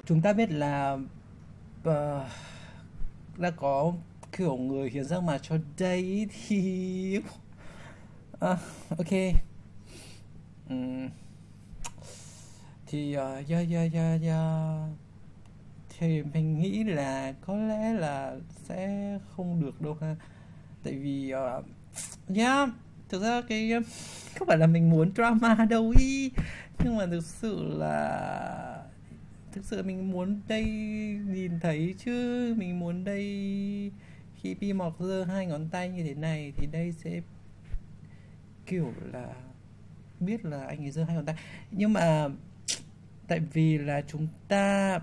chúng ta biết là ờ, đã có kiểu người hiến rác mạc cho đây thì ok. Ừm, thì thì mình nghĩ là có lẽ là sẽ không được đâu ha, tại vì thực ra cái không phải là mình muốn drama đâu ý, nhưng mà thực sự mình muốn đây nhìn thấy chứ, mình muốn đây khi Pi Mọc giơ hai ngón tay như thế này thì đây sẽ kiểu là biết là anh ấy giơ hai ngón tay, nhưng mà tại vì là chúng ta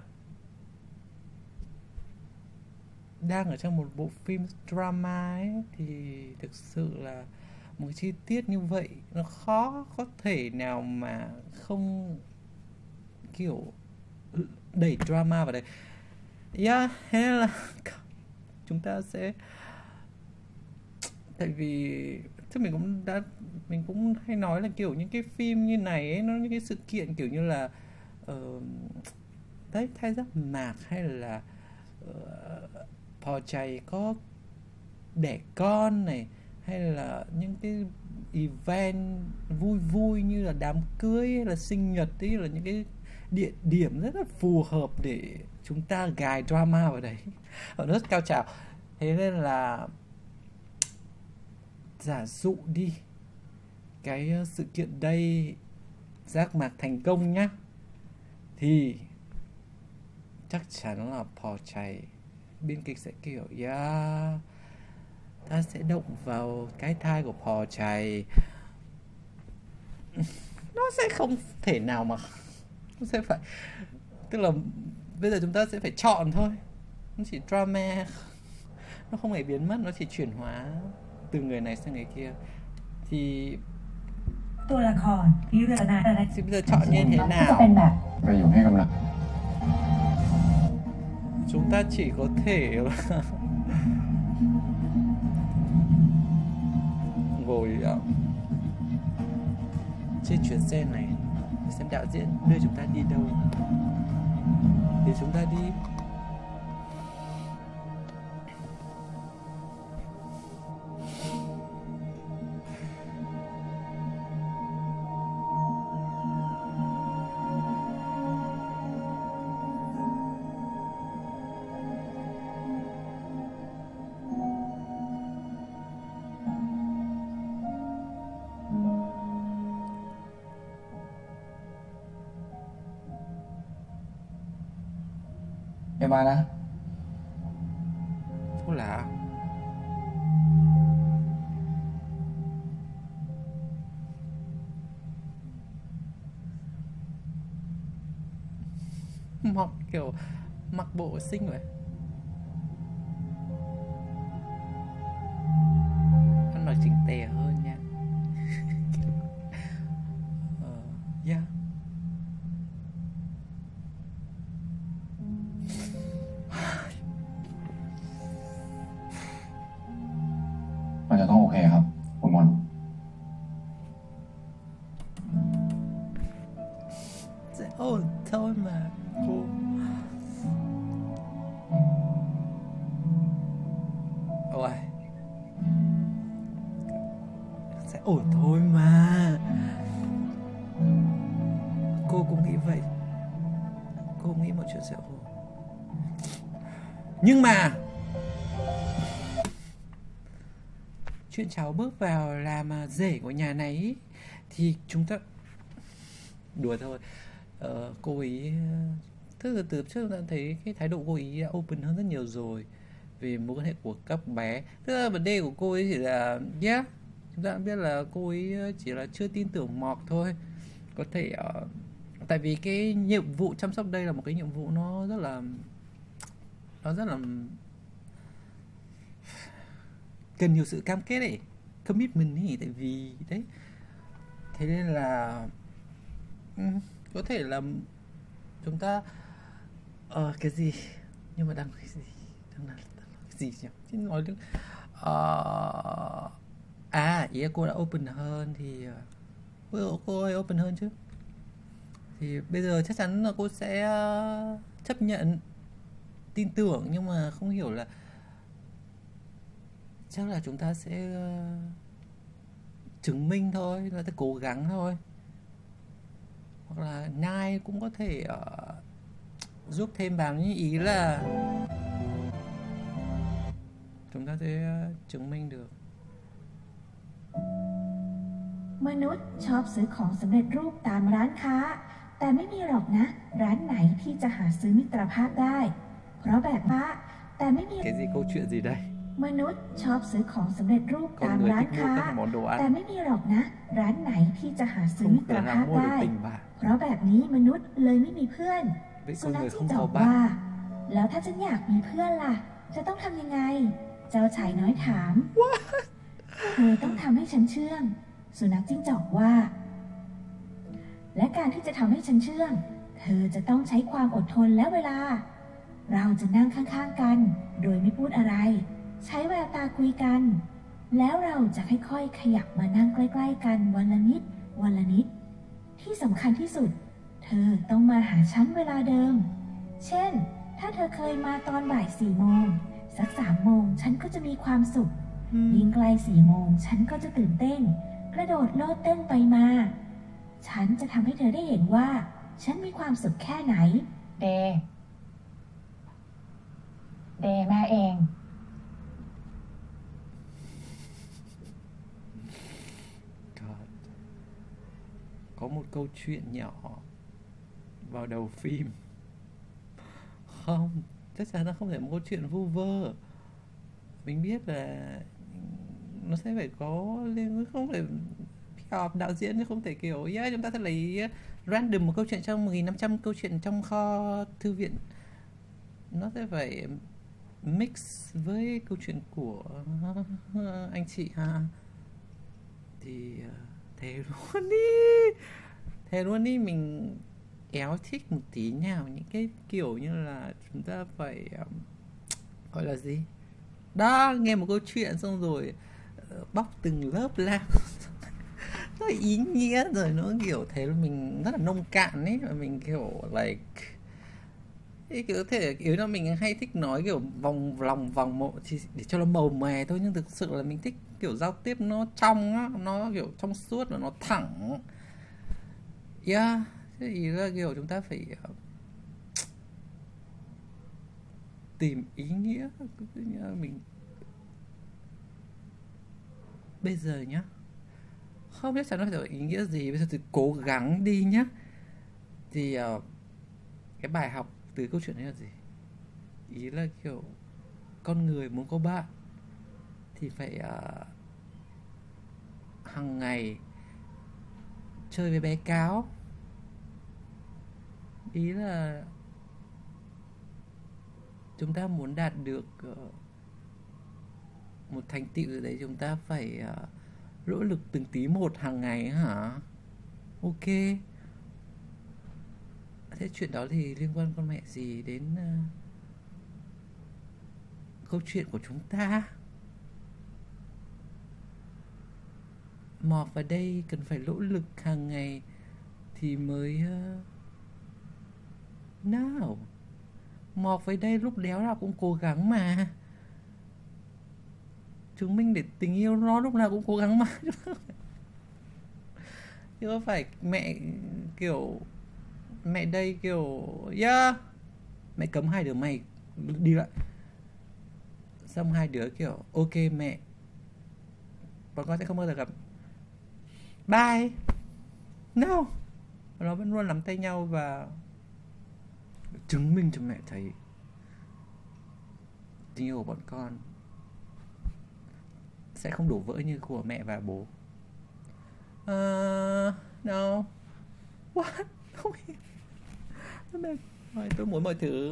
đang ở trong một bộ phim drama ấy, thì thực sự là một chi tiết như vậy nó khó có thể nào mà không kiểu đẩy drama vào đây. Thế nên là chúng ta sẽ, tại vì chứ mình cũng hay nói là kiểu những cái phim như này ấy, nó những cái sự kiện kiểu như là ờ, đấy, thay giác mạc hay là Pò Chày có đẻ con này, hay là những cái event vui vui như là đám cưới hay là sinh nhật ấy, là những cái địa điểm rất là phù hợp để chúng ta gài drama vào đấy ở nó rất cao trào. Thế nên là giả dụ đi, cái sự kiện đây giác mạc thành công nhá, thì chắc chắn là Pò Chày biên kịch sẽ kiểu ta sẽ động vào cái thai của Pò Chày, nó sẽ không thể nào mà nó sẽ phải, tức là bây giờ chúng ta sẽ phải chọn thôi, nó chỉ drama, nó không hề biến mất, nó chỉ chuyển hóa từ người này sang người kia. Thì ตัวละครพิรนาอะไร thì bây giờ chọn như thế ก็จะ nào? เป็นแบบไปอยู่ให้กำลัง Chúng ta chỉ có thể là ngồi trên chuyến xe này xem đạo diễn đưa chúng ta đi đâu thì chúng ta đi. Em ba đó. Thuốc lá. Mặc kiểu mặc bộ xinh vậy. Ăn mặc chỉnh tề hơn nha. Yeah. Nóจะต้องโอเคครับคุณมน Sẽ ổn thôi mà cô. Ôi, sẽ ổn thôi mà. Cô cũng nghĩ vậy. Cô nghĩ mọi chuyện sẽ ổn. Nhưng mà chuyện cháu bước vào làm rể của nhà này ý, thì chúng ta đùa thôi. Cô ý tức là từ trước đã thấy cái thái độ cô ý đã open hơn rất nhiều rồi về mối quan hệ của các bé. Tức là vấn đề của cô ấy chỉ là chúng ta đã biết là cô ấy chỉ là chưa tin tưởng Mọc thôi. Có thể tại vì cái nhiệm vụ chăm sóc đây là một cái nhiệm vụ nó rất là cần nhiều sự cam kết ấy, commitment ấy, tại vì đấy, thế nên là có thể là chúng ta cái gì, nhưng mà đang cái gì, đang là cái gì nhỉ, chứ nói được ý là cô đã open hơn thì cô ấy open hơn chứ, thì bây giờ chắc chắn là cô sẽ chấp nhận, tin tưởng, nhưng mà không hiểu là chắc là chúng ta sẽ chứng minh thôi, là sẽ cố gắng thôi, hoặc là Nai cũng có thể giúp thêm vào những ý là chúng ta sẽ chứng minh được. มนุษย์ชอบซื้อของสำเร็จรูปตามร้านค้าแต่ไม่มีหรอกนะร้านไหนที่จะหาซื้อมิตรภาพได้เพราะแบบว่าแต่ไม่มี Cái gì, câu chuyện gì đây? มนุษย์ชอบซื้อของสำเร็จรูปตาม Con người ร้าน thích mua ค้า các món đồ แต่ ăn, ไม่มีหรอกนะร้านไหนที่จะหาซื้อ không มิตร cửa ภาพ nào mua ได้ được tình bạn. เพราะแบบนี้มนุษย์เลยไม่มีเพื่อน Vậy สุ con นัข người จิ้ง không จอ có กว่า bạn. แล้วถ้าฉันอยากมีเพื่อนล่ะจะต้องทำยังไง เจ้าชายน้อยถามเธอต้องทำให้ฉันเชื่องสุนัขจิ้งจอกว่า และการที่จะทำให้ฉันเชื่องเธอจะต้องใช้ความอดทนและเวลา เราจะนั่งข้างๆกันโดยไม่พูดอะไร ใช้แววตาคุยกัน แล้วเราจะค่อยๆขยับมานั่งใกล้ๆกันวันละนิดวันละนิด ที่สำคัญที่สุด เธอต้องมาหาฉันเวลาเดิม เช่น ถ้าเธอเคยมาตอนบ่าย4 โมงสัก3 โมงฉันก็จะมีความสุข ยิ่งใกล้4 โมงฉันก็จะตื่นเต้น กระโดดโลดเต้นไปมา ฉันจะทำให้เธอได้เห็นว่าฉันมีความสุขแค่ไหน เดมาเอง God. Có một câu chuyện nhỏ vào đầu phim. Không, chắc chắn là không thể một câu chuyện vu vơ. Mình biết là nó sẽ phải có liên, không phải họp đạo diễn, không thể kiểu yeah, chúng ta sẽ lấy random một câu chuyện trong 1.500 câu chuyện trong kho thư viện, nó sẽ phải mix với câu chuyện của anh chị ha. Thì thế luôn đi mình éo thích một tí nào những cái kiểu như là chúng ta phải gọi là gì đó, nghe một câu chuyện xong rồi bóc từng lớp ra nó ý nghĩa rồi nó kiểu thế là mình rất là nông cạn ấy, và mình kiểu like cái kiểu thể yếu là mình hay thích nói kiểu vòng lòng vòng mộ thì để cho nó màu mè thôi, nhưng thực sự là mình thích kiểu giao tiếp nó trong á, nó kiểu trong suốt và nó thẳng. Yeah, thế thì là kiểu chúng ta phải tìm ý nghĩa. Mình bây giờ nhá, không biết chắn nó phải ý nghĩa gì, bây giờ thì cố gắng đi nhá. Thì cái bài học từ câu chuyện này là gì? Ý là kiểu con người muốn có bạn thì phải hàng ngày chơi với bé cáo. Ý là chúng ta muốn đạt được một thành tựu gì đấy, chúng ta phải nỗ lực từng tí một hàng ngày hả? Ok. Thế chuyện đó thì liên quan con mẹ gì đến câu chuyện của chúng ta? Mọt vào đây cần phải nỗ lực hàng ngày thì mới nào. Mọt vào đây lúc đéo nào cũng cố gắng mà. Chứng minh để tình yêu nó lúc nào cũng cố gắng mà. Chứ không phải mẹ kiểu mẹ đây kiểu yeah, mẹ cấm hai đứa mày đi lại, xong hai đứa kiểu ok mẹ, bọn con sẽ không bao giờ gặp, bye. No, nó vẫn luôn nắm tay nhau và chứng minh cho mẹ thấy tình yêu của bọn con sẽ không đổ vỡ như của mẹ và bố. No. What? Không hiểu. Tôi muốn mọi thứ.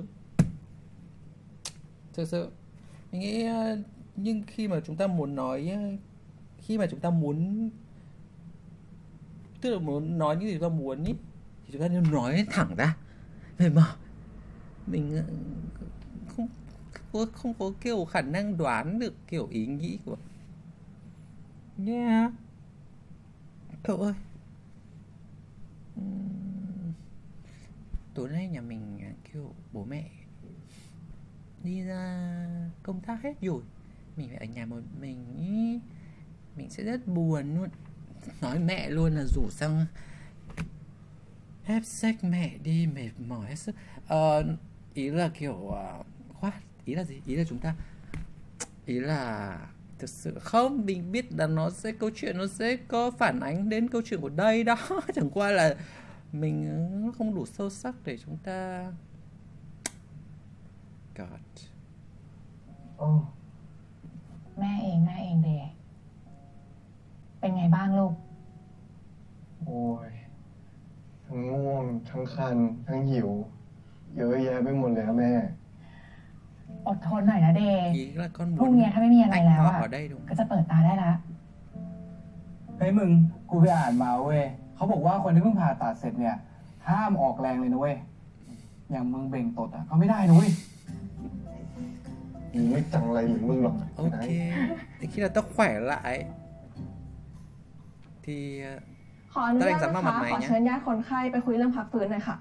Thực sự mình nghĩ nhưng khi mà chúng ta muốn nói, khi mà chúng ta muốn, tức là muốn nói những gì chúng ta muốn ý, thì chúng ta nên nói thẳng ra. Vậy mà mình không có kiểu khả năng đoán được kiểu ý nghĩ của yeah. Cậu ơi, tối nay nhà mình kiểu kiểu bố mẹ đi ra công tác hết rồi, mình phải ở nhà một mình ý. Mình sẽ rất buồn luôn. Nói mẹ luôn là rủ sang have sex mẹ đi, mệt mỏi hết sức. Ý là kiểu ý là gì? Ý là chúng ta, ý là thực sự không, mình biết là câu chuyện nó sẽ có phản ánh đến câu chuyện của đây đó. Chẳng qua là mình không đủ sâu sắc để chúng ta God. โอ้แม่เองเดย์เป็นไงบ้างลูกโอ้ยทั้งง่วงทั้งคันทั้งหิว เยอะแยะไปหมดเลยอะแม่อดทนหน่อยนะเดย์ Ý là con พรุ่ง muốn นี้ถ้าไม่มีอะไร anh แล้ว họp อ่ะ ở đây đúng ก็ không? จะเปิดตาได้ละเฮ้ยมึง กูไปอ่านมาเว้ยเขาบอกว่าคนที่เพิ่งผ่าตัดเสร็จเนี่ย ห้ามออกแรงเลยนะเว้ย อย่างมึงเบ่งตดอ่ะก็ไม่ได้นะเว้ยมึงไม่จังไรเหมือนมึงหรอก Ok. Thì khi nào tao khỏe lại thì ขออนุญาตตอนแรกสามารถนะคะมาไหมขอเนี่ยเชิญญาติคนไข้ไปคุยเรื่องพักฟื้นหน่อยค่ะ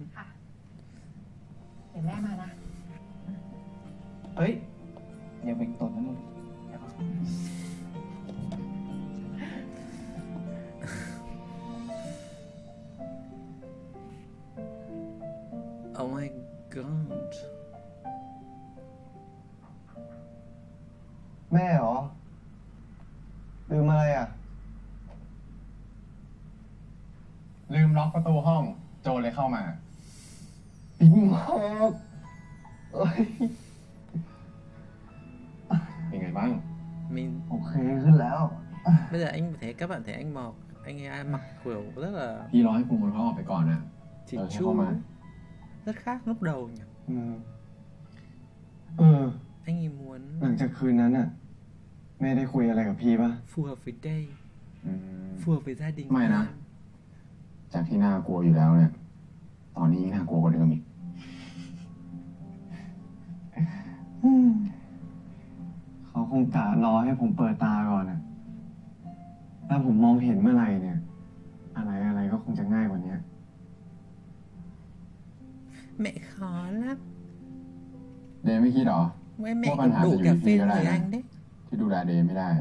เดี๋ยวแม่มานะเฮ้ย อย่าเบ่งตดนะมึง Oh my god. แม่เหรอลืมอะไรอ่ะลืมล็อกประตูห้อง โจรเลยเข้ามาปิ๊งมากเอ้ยเป็นไงบ้าง Mình โอเคขึ้นแล้ว bây giờ anh thấy các bạn thấy anh Mọc, anh ấy mặc kiểu rất là พี่รอให้คุณคนเขาออกไปก่อนนะ chỉnh Ờ, chu, không mà. rất khác lúc đầu nhỉ. เออ Anh ấy muốn หลังจากคืนนั้นอ่ะ แม่ได้คุยอะไรกับพี่ปะ phù hợp với đây, อืม phù hợp với gia đình. ไม่นะ hơn. จากที่น่ากลัวอยู่แล้วเนี่ย ตอนนี้น่ากลัวกว่าเดิมอีกเขาคงกะรอให้ผมเปิดตาก่อนอ่ะถ้าผมมองเห็นเมื่อไหร่เนี่ย อะไรก็คงจะง่ายกว่านี้ Mẹ khó lắm. เดย์ไม่คิดหรอ Với mẹ Có còn bạn Hà đủ phải cà dùng phê gì cái người này anh đấy. ที่ดูแลเดย์ไม่ได้อะ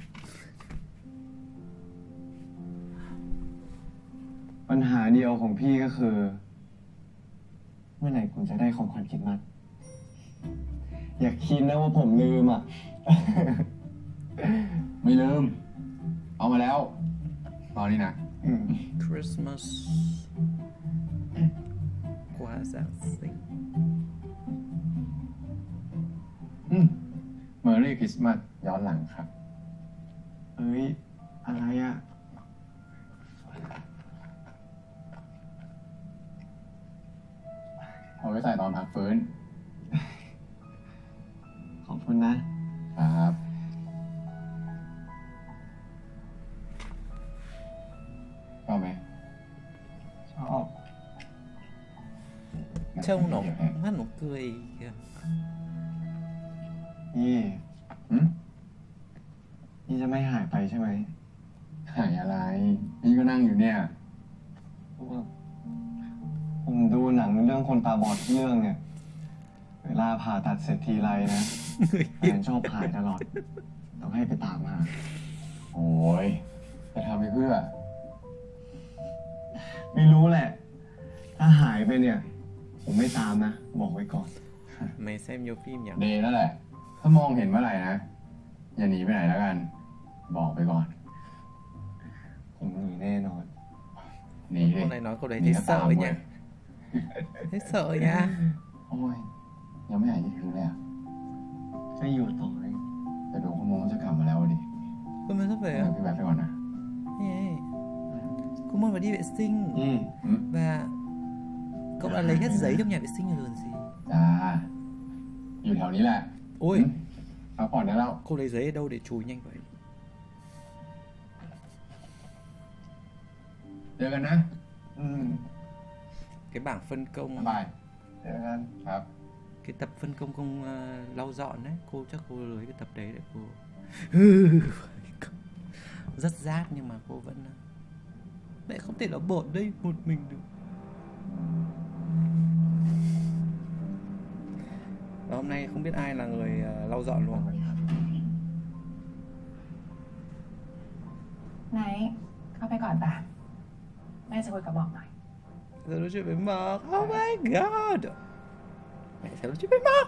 ปัญหาเดียวของพี่ก็คือ เมื่อไหร่คุณจะได้ของขวัญคริสต์มาสอย่าคิดนะว่าผมลืมอ่ะไม่ลืม เอามาแล้ว ตอนนี้นะ Christmas. Quà Giáng sinh. เมอร์รี่คริสต์มาสย้อนหลังครับเอ้ย อะไรอ่ะเอาไว้ใส่ตอนพักฟื้นขอบคุณนะครับ ชอบไหมชอบ Trông nó mắt nó cười kìa. นี่หืมนี่จะไม่หายไปใช่ไหมหายอะไร นี่ก็นั่งอยู่เนี่ยผมดูหนังเรื่องคนตาบอดทุกเรื่องเนี่ย เวลาผ่าตัดเสร็จทีไรนะแฟนชอบหายตลอด ต้องให้ไปตามมาโอ้ยจะทำไปเพื่อไม่รู้แหละ ถ้าหายไปเนี่ย ผมไม่ตามนะ บอกไว้ก่อน Mày xem nhiều phim nhỉ? เดย์นั่นแหละ ถ้ามองเห็นเมื่อไหร่นะ อย่าหนีไปไหนแล้วกัน บอกไปก่อนผมหนีแน่นอนหนีดิ Câu này nói câu đấy หนี thấy ก็ตาม sợ เว้ย nha. Thấy sợ nha. โอ้ย ยังไม่หายคิดถึงเลยอ่ะจะอยู่ต่อเลยแต่ดูคุณโมงจะกลับมาแล้วอะดิ Cô mới sắp về เดี๋ยว à? พี่แวะไปก่อนนะ Ê, cô muốn vào đi vệ sinh อืม và cậu đã lấy hết giấy trong nhà vệ sinh rồi còn gì. จ้า อยู่แถวนี้แหละ Ôi, พักผ่อนได้แล้ว cô lấy giấy ở đâu để chùi nhanh vậy? เจอกันนะอืม Cái bảng phân บ๊าย công, บายเจอกันครับ cái tập phân công lau dọn đấy, cô chắc cô lấy cái tập đấy để cô rất rát nhưng mà cô vẫn mẹ không thể là bỏ đây một mình được. Và hôm nay không biết ai là người lau dọn luôn. ไหนเข้าไปก่อนป่ะแม่จะคุยกับหมอกหน่อย Sẽ nói chuyện với Mark. Oh my god. Mẹ sẽ nói chuyện với Mark.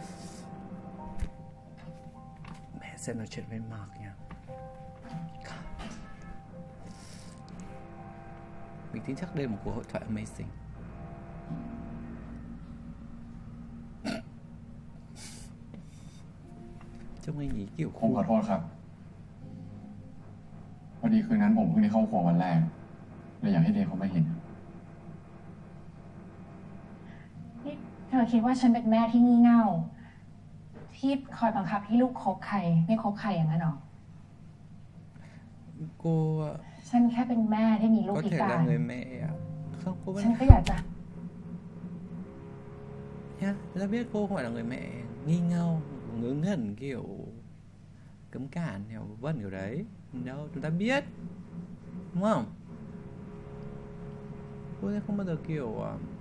Mẹ sẽ nói chuyện với Mark nha. Mình tin chắc đây là một cuộc hội thoại amazing. Trông anh ý kiểu ผมขอโทษครับพอดีคืนนั้นผมเพิ่งได้เข้าครัววันแรกเลยอยากให้เดย์เขามาเห็นนี่เธอคิดว่าฉันเป็นแม่ที่งี่เง่าที่คอยบังคับให้ลูกคบใครไม่คบใครอย่างนั้นหรอ cô ฉันแค่เป็นแม่ที่มีลูก có พิ thể กา là ร người mẹ không cô ฉัน vẫn ก็อยากจะ nhá ra biết cô không phải là người mẹ nghi ngâu ngớ ngẩn kiểu cấm cản kiểu vân kiểu đấy đâu chúng ta biết đúng không cô sẽ không bao giờ kiểu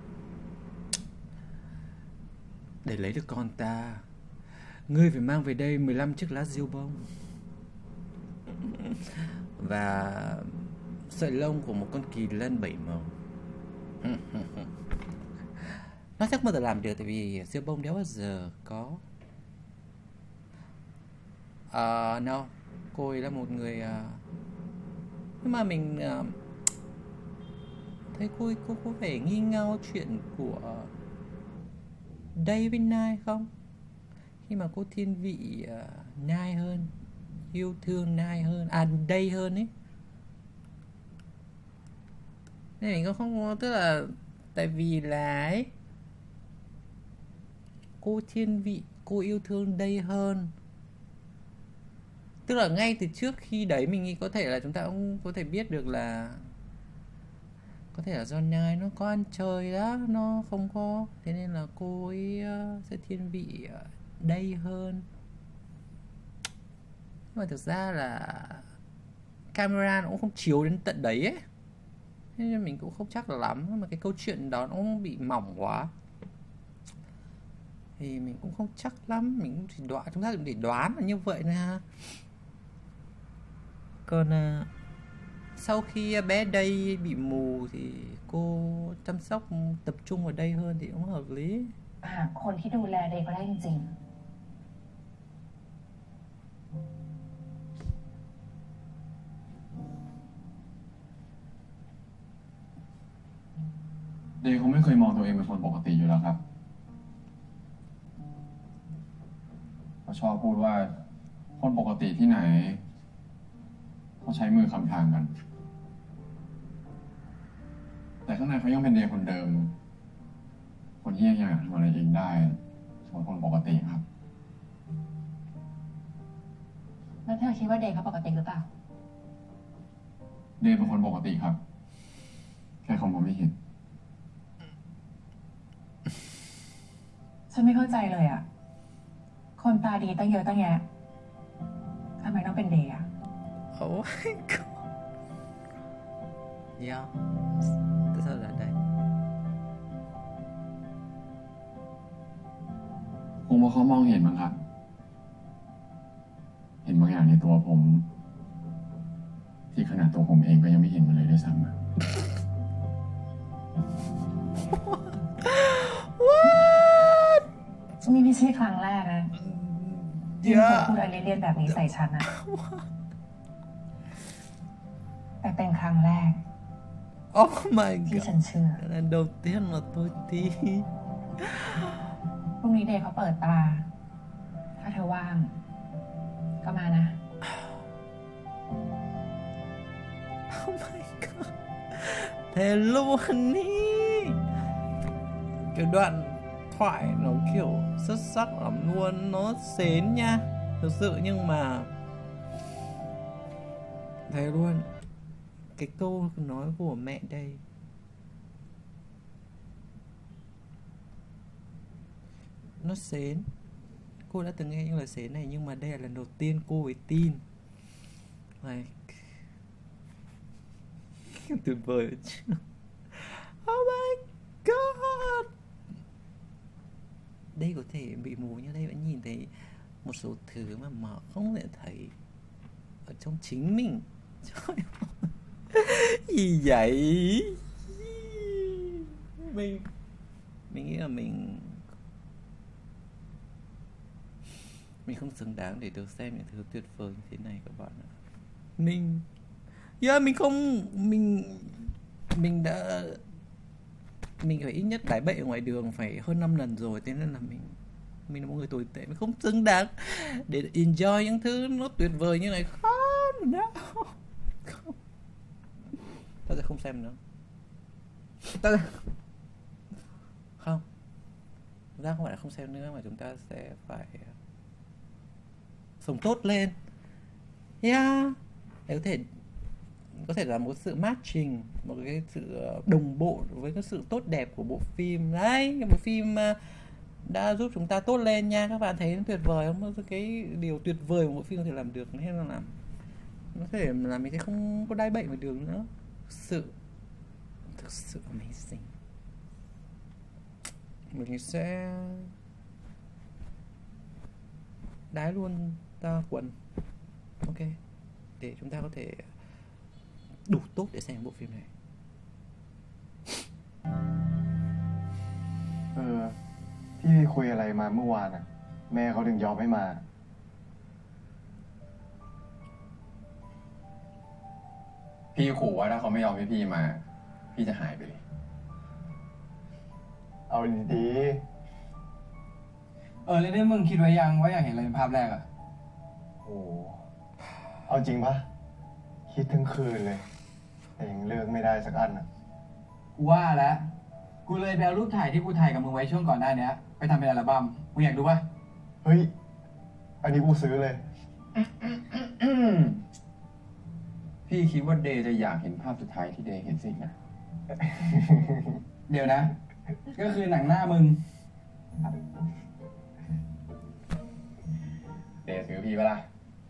để lấy được con ta ngươi phải mang về đây 15 chiếc lá diêu bông và sợi lông của một con kỳ lân 7 màu. Nó chắc bao giờ làm được tại vì diêu bông đéo bao giờ có. No, cô ấy là một người nhưng mà mình thấy cô có vẻ nghi ngờ chuyện của Day với Nai không? Khi mà cô thiên vị Nai hơn, yêu thương Nai hơn, Day hơn ấy. Nên mình cũng không, tức là tại vì là ấy, cô thiên vị, cô yêu thương Day hơn. Tức là ngay từ trước khi đấy mình nghĩ có thể là chúng ta cũng có thể biết được là có thể là do Nai nó có ăn chơi đó, nó không có, thế nên là cô ấy sẽ thiên vị Day hơn. Nhưng mà thực ra là camera nó cũng không chiếu đến tận đấy ấy, nên mình cũng không chắc là lắm. Mà cái câu chuyện đó nó cũng bị mỏng quá thì mình cũng không chắc lắm. Mình cũng chỉ đoán, chúng ta cũng chỉ đoán là như vậy nè. Còn sau khi bé Day bị mù thì cô chăm sóc tập trung vào Day hơn thì cũng hợp lý. หาคนที่ดูแลเด็กก็ได้จริงเดย์เขาไม่เคยมองตัวเองเป็นคนปกติอยู่แล้วครับเขาชอบพูดว่าคนปกติที่ไหนเขาใช้มือคำทางกันแต่ข้างในเขายังเป็นเดย์คนเดิมคนที่ยังอยากทำอะไรเองได้ส่วนคนปกติครับๆแล้วเธอคิดว่าเด็กเขาปกติหรือเปล่าเดย์เป็นคนปกติครับแค่เขามองไม่เห็นฉันไม่เข้าใจเลยอ่ะ คนตาดีตั้งเยอะตั้งแยะทำไมต้องเป็นเดย์อ่ะ Oh my god. Yeah. Tại sao là đây? คงเพราะเขามองเห็นมั้งครับ เห็นบางอย่างในตัวผม ที่ขนาดตัวผมเองก็ยังไม่เห็นมันเลยด้วยซ้ำ What? นี่ไม่ใช่ครั้งแรกนะที่มีคนพูดอะไรเลียนแบบนี้ใส่ฉันนะแต่เป็นครั้งแรก Oh my ที่ฉั god. นเชื่อ Lần đầu tiên mà tôi tin. พรุ่งนี้เดย์เขาเปิดตา ถ้าเธอว่าง ก็มานะ Oh my god. Thế luôn ý. Cái đoạn thoại nó kiểu xuất sắc lắm luôn. Nó xến nha. Thực sự nhưng mà thế luôn. Cái câu nói của mẹ đây nó xến. Cô đã từng nghe những lời xến này nhưng mà đây là lần đầu tiên cô ấy tin. Like tuyệt vời chứ. Oh my god. đây có thể bị mù nhưng đây vẫn nhìn thấy một số thứ mà không thể thấy ở trong chính mình. Trời ơi. Gì vậy? Mình nghĩ là mình không xứng đáng để được xem những thứ tuyệt vời như thế này các bạn ạ. Mình không mình đã phải ít nhất đái bậy ở ngoài đường phải hơn 5 lần rồi, thế nên là mình là một người tồi tệ, mình không xứng đáng để enjoy những thứ nó tuyệt vời như này. Không, no. Không. Ta sẽ không xem nữa. Không, chúng ta không phải là không xem nữa mà chúng ta sẽ phải sống tốt lên. Yeah, để có thể là một sự matching, một cái sự đồng bộ với cái sự tốt đẹp của bộ phim đấy. Cái bộ phim đã giúp chúng ta tốt lên nha. Các bạn thấy nó tuyệt vời không? Cái điều tuyệt vời của bộ phim có thể làm được, hay là làm nó có thể làm mình sẽ không có đái bậy ngoài đường nữa. Thực sự amazing. Mình sẽ đái luôn ta quần. Ok, để chúng ta có thể đủ tốt để xem bộ phim này. พี่ไปคุยอะไรมาเมื่อวานอ่ะแม่เขาถึงยอมให้มาพี่ขู่ว่าถ้าเขาไม่ยอมให้พี่มา พี่จะหายไปเลยเอาดีแล้วได้มึงคิดไว้ยังว่าอยากเห็นอะไรเป็นภาพแรกอะๆโอ้เอาจริงปะคิดทั้งคืนเลยแต่ยังเลือกไม่ได้สักอันอ่ะกูว่าแล้วกูเลยไปเอารูปถ่ายที่กูถ่ายกับมึงไว้ช่วงก่อนหน้านี้ไปทำเป็นอัลบั้มมึงอยากดูปะเฮ้ยอันนี้กูซื้อเลยพี่คิดว่าเดย์จะอยากเห็นภาพสุดท้ายที่เดย์เห็นสินะเดี๋ยวนะ ก็คือหนังหน้ามึงเดย์ซื้อพี่ปะล่ะ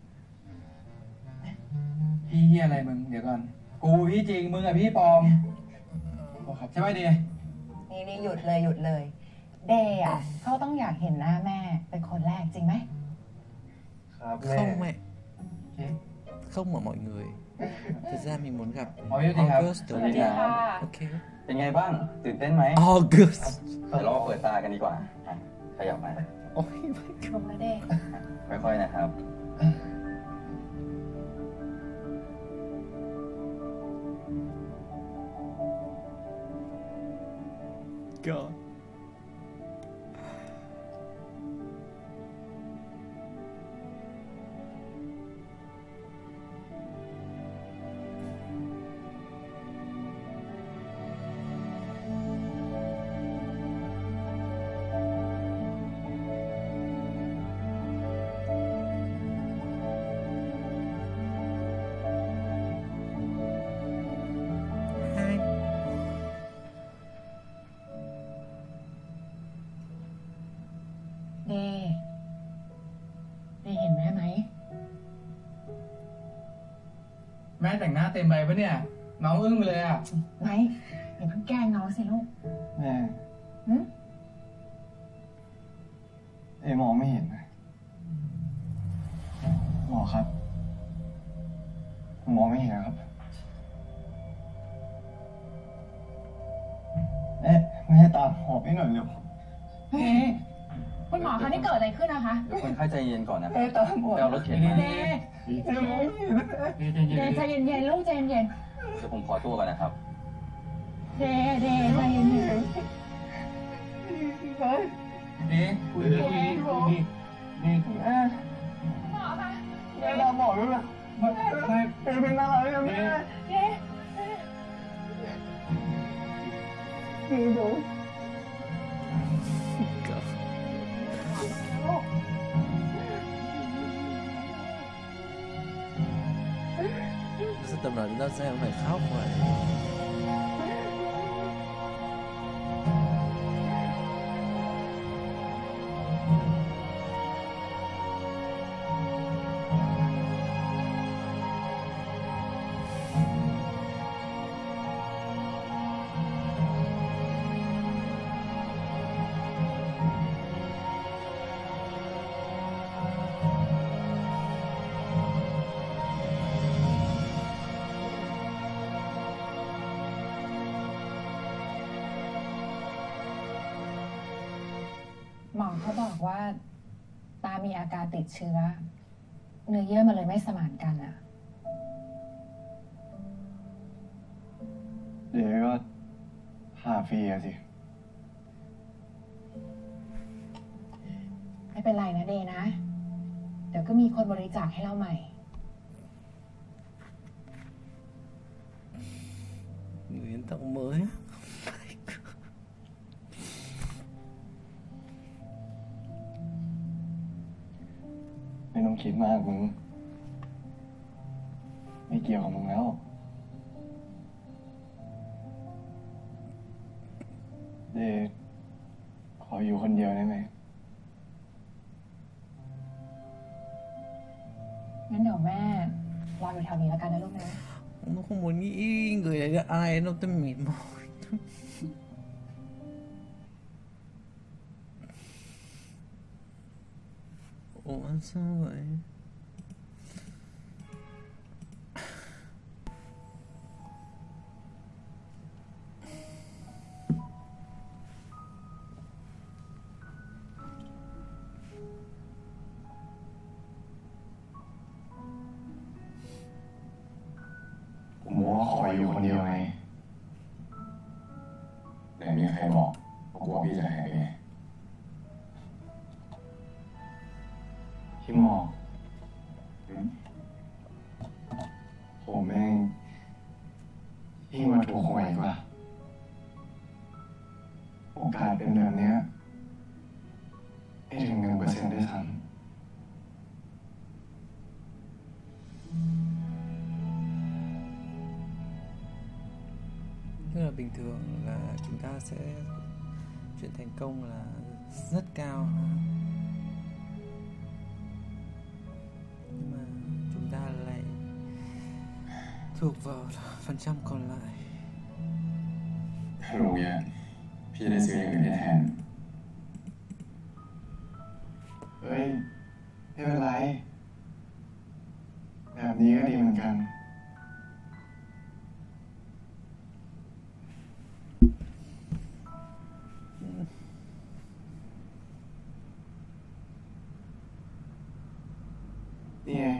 พี่เฮียอะไรมึงเดี๋ยวก่อนกูพี่จริงมึงอะพี่ปลอมใช่ไหมเดย์นี่หยุดเลยเดย์อ่ะเขาต้องอยากเห็นหน้าแม่เป็นคนแรกจริงไหมครับแม่ Không mẹ, không mà mọi người. Thực ra mình muốn gặp August thìครับ August สวัสดีค่ะ Ok. เป็นไงบ้างตื่นเต้นไหม August. เดี๋ยวเรามาเปิดตากันดีกว่าอ่ะขยับมา Oh my god. ชมแล้วเดย์ค่อยๆนะครับ God. Hi. เดย์เห็นแม่ไหมแม่แต่งหน้าเต็มไปปะเนี่ยน้องอึ้งไปเลยอะไม่อย่าเพิ่งแกล้งน้องสิลูกแม่หึมองไม่เห็นนะหมอครับผมมองไม่เห็นนะครับไม่ให้ตามหอบให้หน่อยเร็วเฮ้ยคุณหมอคะนี่เกิดอะไรขึ้นนะคะเดี๋ยวคนไข้ใจเย็นก่อนนะเดย์ตัวหมดไปเอารถเข็นมาเดย์ใจเย็นๆลูกใจเย็นเดี๋ยวผมขอตัวก่อนนะครับๆเดย์ใจเย็นเดย์คุยดีๆคุยดีๆหมอคะเดย์เราบอกด้วยนะไม่เป็นอะไรนะแม่เดย์ God. Sao tầm này chúng ta xem phải khóc rồi. หมอเขาบอกว่าตามีอาการติดเชื้อเนื้อเยื่อมันเลยไม่สมานกันอะเดี๋ยวก็ผ่าฟรีอะสิไม่เป็นไรนะเดนะเดี๋ยวก็มีคนบริจาคให้เราใหม่ Nguyện tặng mới á. ไม่ต้องคิดมากมึงไม่เกี่ยวกับมึงแล้วเดย์ขออยู่คนเดียวได้ไหมงั้นเดี๋ยวแม่รออยู่แถวนี้แล้วกันนะลูกนะ Nó không muốn nghĩ người đấy là ai, nó tôi mệt mỏi. Ủa sao vậy? ผมบอกว่าขออยู่คนเดียวไงแต่มีใครบอกกลัวพี่จะหายไปไงพี่หมอกผมเองยิ่งมาถูกหวยกว่าโอกาสเป็นแบบเนี้ยไม่ถึง1%ด้วยซ้ำ Tức là bình thường là chúng ta sẽ chuyện thành công là rất cao, nhưng mà chúng ta lại thuộc vào phần trăm còn lại. ถ้ารู้เนี่ยพี่ได้ซื้ออย่างอื่นให้แทนเฮ้ยไม่เป็นไรแบบนี้ก็ดีเหมือนกันนี่ไง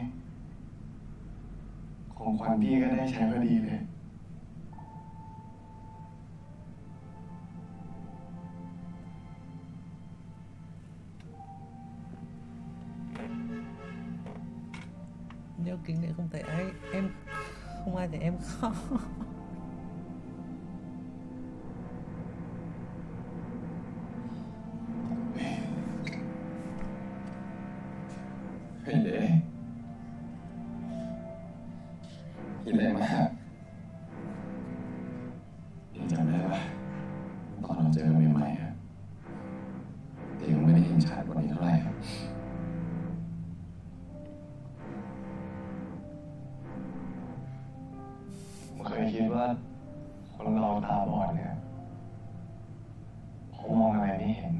ของขวัญพี่ก็ได้ใช้พอดีเลย Đeo kính này không thấy ai, em không ai thấy em khóc. เฮ้ยเดย์คิดอะไรมากยังจำได้ปะตอนเราเจอกันใหม่ๆอะแต่ยังไม่ได้เห็นชัดกว่านี้เท่าไหร่ครับผมเคยคิดว่าคนเราตาบอดเนี่ยเขามองอะไรไม่เห็น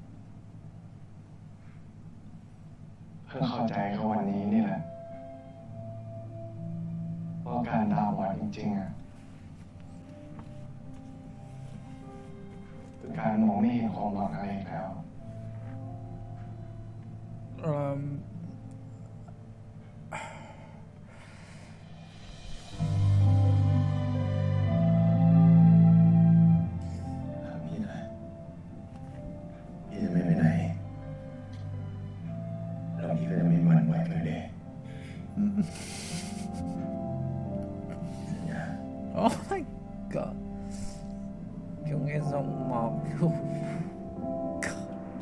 เพิ่งเข้าใจเขาวันนี้นี่แหละว่าการตาบอดจริงๆอ่ะคือการมองไม่เห็นความหวังอะไรอีกแล้วพี่นะพี่จะไม่ไปไหนแล้วพี่ก็จะไม่หวั่นไหวเลยเดย์สัญญา Oh my god. Kiểu nghe giọng mỏng kiểu God.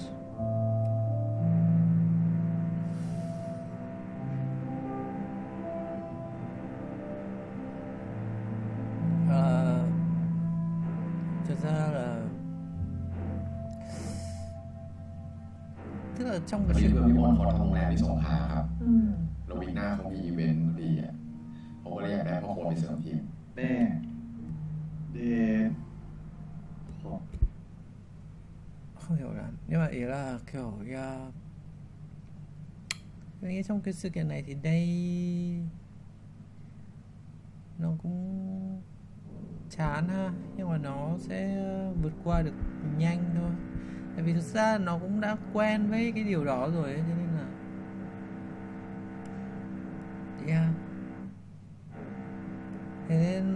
Thật ra là tức là trong พอ cái ดี chuyện เพื่อนพี่มอนเขาทำโรงแรมที่สงขลาครับแล้ววีคหน้าเขามีอีเวนต์พอดีอ่ะผมก็เลยอยากได้พ่อครัวไปเสริมทีมเด้เด không hiểu lắm, nhưng mà ý là kiểu tôi nghĩ trong cái sự kiện này thì đây nó cũng chán ha, nhưng mà nó sẽ vượt qua được nhanh thôi. Tại vì thực ra nó cũng đã quen với cái điều đó rồi ấy, cho nên là yeah. Thế nên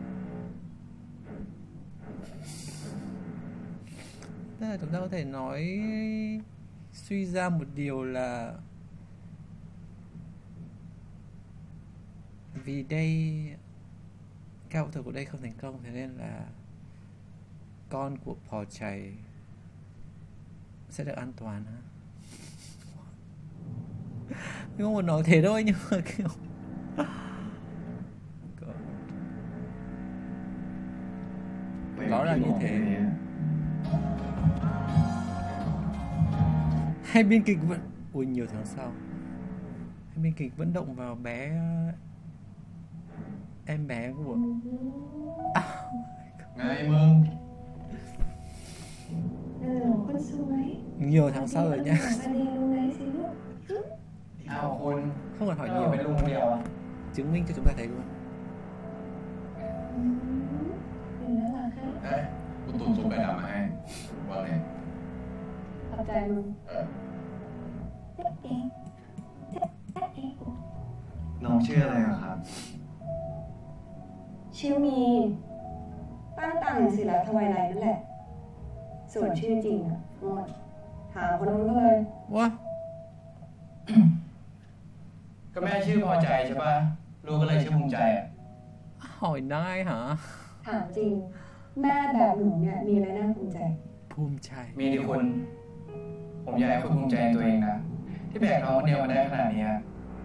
tức là chúng ta có thể nói suy ra một điều là vì đây các phẫu thuật của đây không thành công, thế nên là con của Paul Chảy sẽ được an toàn hả? Mình không muốn nói thế thôi, nhưng mà kiểu đó là như thế. Hay biên kịch vẫn ui nhiều tháng sau, hay biên kịch vẫn động vào bé em bé của Ngày mừng. Con suối. nhiều tháng sau rồi nhá. Aoคุณ Không cần hỏi เราเป็น nhiều, ลุงคนเดียวอะ chứng minh cho chúng ta thấy luôn. เอ้ยกูตุ่นซุปไก่ดำมาให้ว่าไงขอบใจมึงน้องชื่ออะไรอะครับชื่อมีตั้งต่างศิลาทวายไลนั่นแหละ ส่วนชื่อจริงอะโน่นถามคนนู้นเลย What? ก็แม่ชื่อพอใจใช่ป่ะลูกก็เลยชื่อภูมิใจอ่ะ Hỏi nai hả? ถามจริง แม่แบบหนูเนี่ยมีอะไรน่าภูมิใจภูมิใจมีที่คุณ ผมอยากให้คุณภูมิใจในตัวเองนะ ที่แบกน้องคนเดียวมาได้ขนาดนี้อะ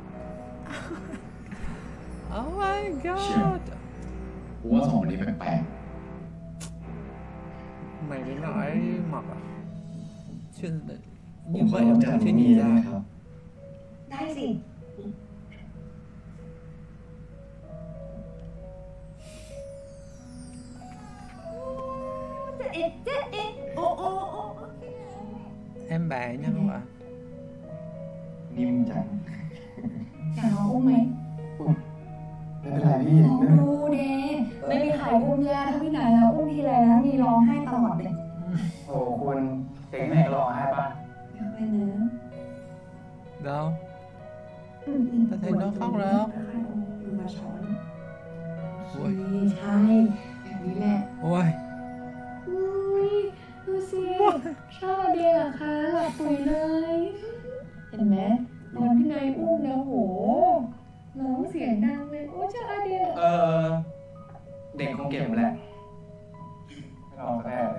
Oh my เชี่ย god. กูว่าสองคนนี้แปลก Mày mới nói mập à? Chuyện ผม như ขอ vậy ลอง mà จับ chưa นี่ nhìn ได้ไหม ra. ครับได้สิ Em bé nha các bạn. นิ่มจังอยากลองอุ้มไหมไม่เป็นไรพี่ลองดูเดไม่มีใครอุ้มยากเท่าพี่ไหนแล้วอุ้มทีไรนะมีร้องไห้ตลอดเลยโอ้คุณเด็กแม่ก็ร้องไห้ป่ะอยากไปเนื้อ Đâu? Ta thấy nó khóc rồi không? มาช้อน Ui. ใช่แบบนี้แหละ Ui. อุ้ยดูสิชอบเดียค่ะหลับปุ๋ยเลย เห็นไหมตอนพี่นายอุ้มนะโหร้องเสียงดังเลยโอ้ชอบเดียเด็กคงเก็บแหละไม่ร้องแน่เลย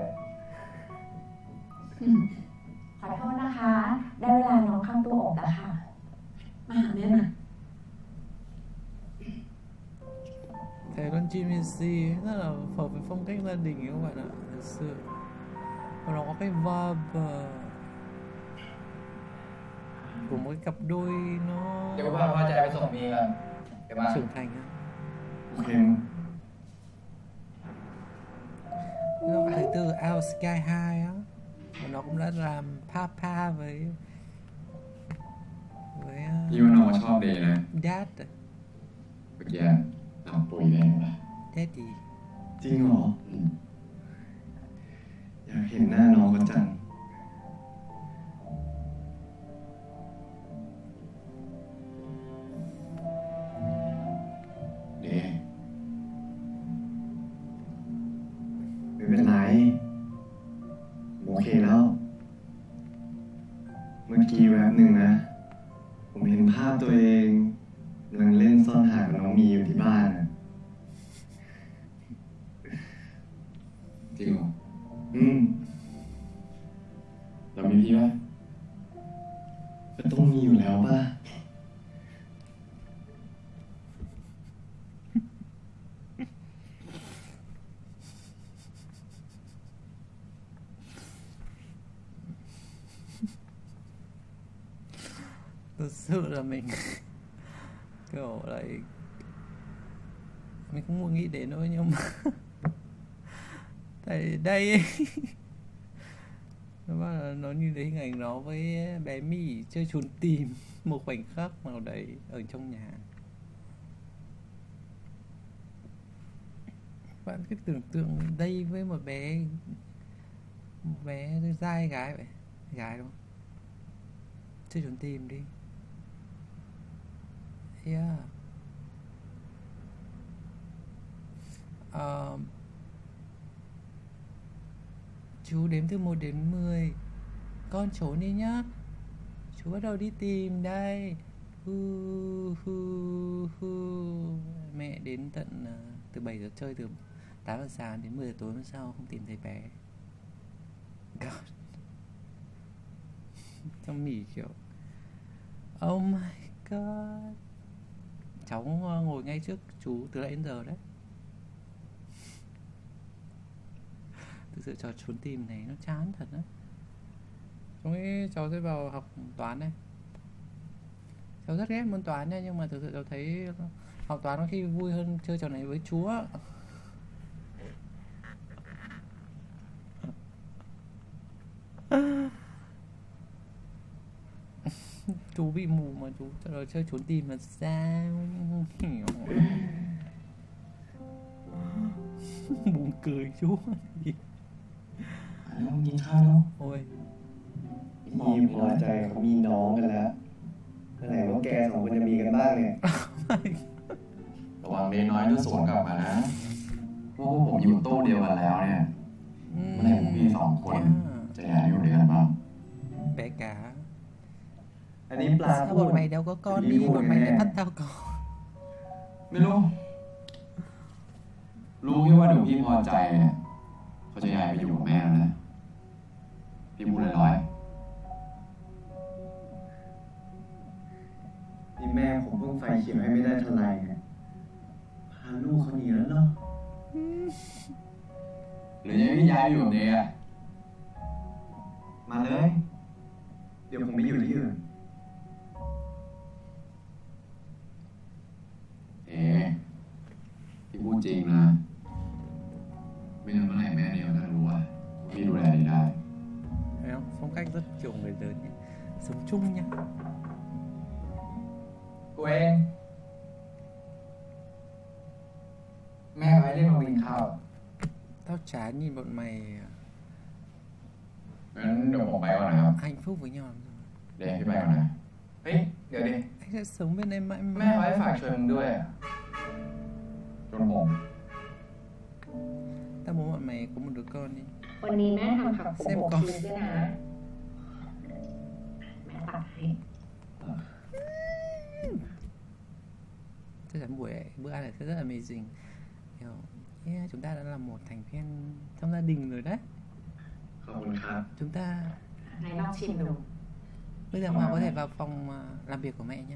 ขอโทษนะคะ ได้เวลาน้องข้างตัวอกแล้วค่ะ มาหาแม่มา Thế con chim Missy rất là hợp với phong cách gia đình các bạn ạ, thật sự. Và nó có cái vibe của một cái cặp đôi เดี๋ยว nó พาพ่อใจไปส่งมีก่อนเดี๋ยวมา trưởng thành á. โอเค Nó có thể từ Out Sky High á, và nó cũng đã làm papa với ๆพี่ว่าน้องชอบดีนะ Dad, เมื่อกี้ทำปุ๋ยเลยนะ Daddy. จริงเหรอ อยากเห็นหน้าน้องเขาจังเดี๋ยวไม่เป็นไรผมโอเคแล้ว เมื่อกี้แวบหนึ่งนะ ผมเห็นภาพตัวเองกำลังเล่นซ่อนหากับน้องมีอยู่ที่บ้านน่ะจริงเหรอมเรามีพี่ไหมก็ต้องมีอยู่แล้วป่ะ Thực sự là mình kiểu lại mình không muốn nghĩ đến thôi, nhưng mà tại đây ấy, nó bảo là nó nhìn thấy hình ảnh nó với bé Mỹ chơi trốn tìm một khoảnh khắc nào đấy ở trong nhà. Bạn cứ tưởng tượng đây với một bé Bé trai hay gái vậy? Gái đúng không? Chơi trốn tìm đi. Yeah. Chú đếm từ 1 đến 10. Con trốn đi nhá. Chú bắt đầu đi tìm đây. Mẹ đến tận từ 7 giờ chơi, từ 8 giờ sáng đến 10 giờ tối hôm sau không tìm thấy bé. God. Trong mỉ kiểu oh my god. Cháu ngồi ngay trước chú từ nãy đến giờ đấy. Thực sự trò trốn tìm này nó chán thật đấy. Chúng ấy cháu sẽ vào học toán này. Cháu rất ghét môn toán nha, nhưng mà thực sự cháu thấy học toán có khi vui hơn chơi trò này với chú á. Chú bị mù mà chú chơi trốn tìm là sao? Hiểu. Buồn cười chú. Khôngกินข้าวแล้ว Ôi พี่พอใจเขามีน้องกันแล้วเมื่อไหร่ว่าแกสองคนจะมีกันบ้างเนี่ยระวังเด็กน้อยจะสวนกลับมานะพวกผมอยู่โต๊ะเดียวกันแล้วเนี่ยเมื่อไหร่พวกพี่2 คนจะย้ายอยู่ด้วยกันบ้าง Bé cả. อันนี้ปลา Sao bọn mày đâu có con đi, bọn mày lại bắt tao con. ไม่รู้แค่ว่าดูพี่พอใจเนี่ยเขาจะย้ายไปอยู่กับแม่แล้วนะพี่พูดลอยนี่แม่ผมเพิ่งไฟเขียวให้ไม่ได้เท่าไหร่เนี่ยพาลูกเขาหนีแล้วเนาะหรือจะให้พี่ย้ายไปอยู่กับเนยอะมาเลย เดี๋ยวผมไปอยู่ที่อื่นพี่พูดจริงนะไม่งั้นเมื่อไหร่แม่เดียวจะรู้ว่าพี่ดูแลดีได้ Thấy không? Phong cách rất kiểu người lớn nhỉ? Sống chung nha. กูเองแม่ไว้เรียกมากินข้าว Tao chán nhìn bọn mày งั้นเดี๋ยวผมไปก่อนนะครับ hạnh phúc với nhau lắm rồi. เดี๋ยวพี่ไปก่อนนะเฮ้ย เดี๋ยวดิ Anh sẽ sống bên đây mãi แม่ไว้ mãi. ฝากชวนมึงด้วยอะจนผม Tao muốn bọn mày có một đứa con đi. วันนี้แม่ทำผักโขม Xem 6 con. ชิ้นด้วยนะ แม่ตัดให้ Chắc chắn bữa ăn này sẽ rất là amazing. Hiểu. Yeah, chúng ta đã là một thành viên trong gia đình rồi đấy. ขอบคุณครับ Chúng ta ไหนลองชิมดู bây giờ mà có thể vào phòng làm việc của mẹ nhé.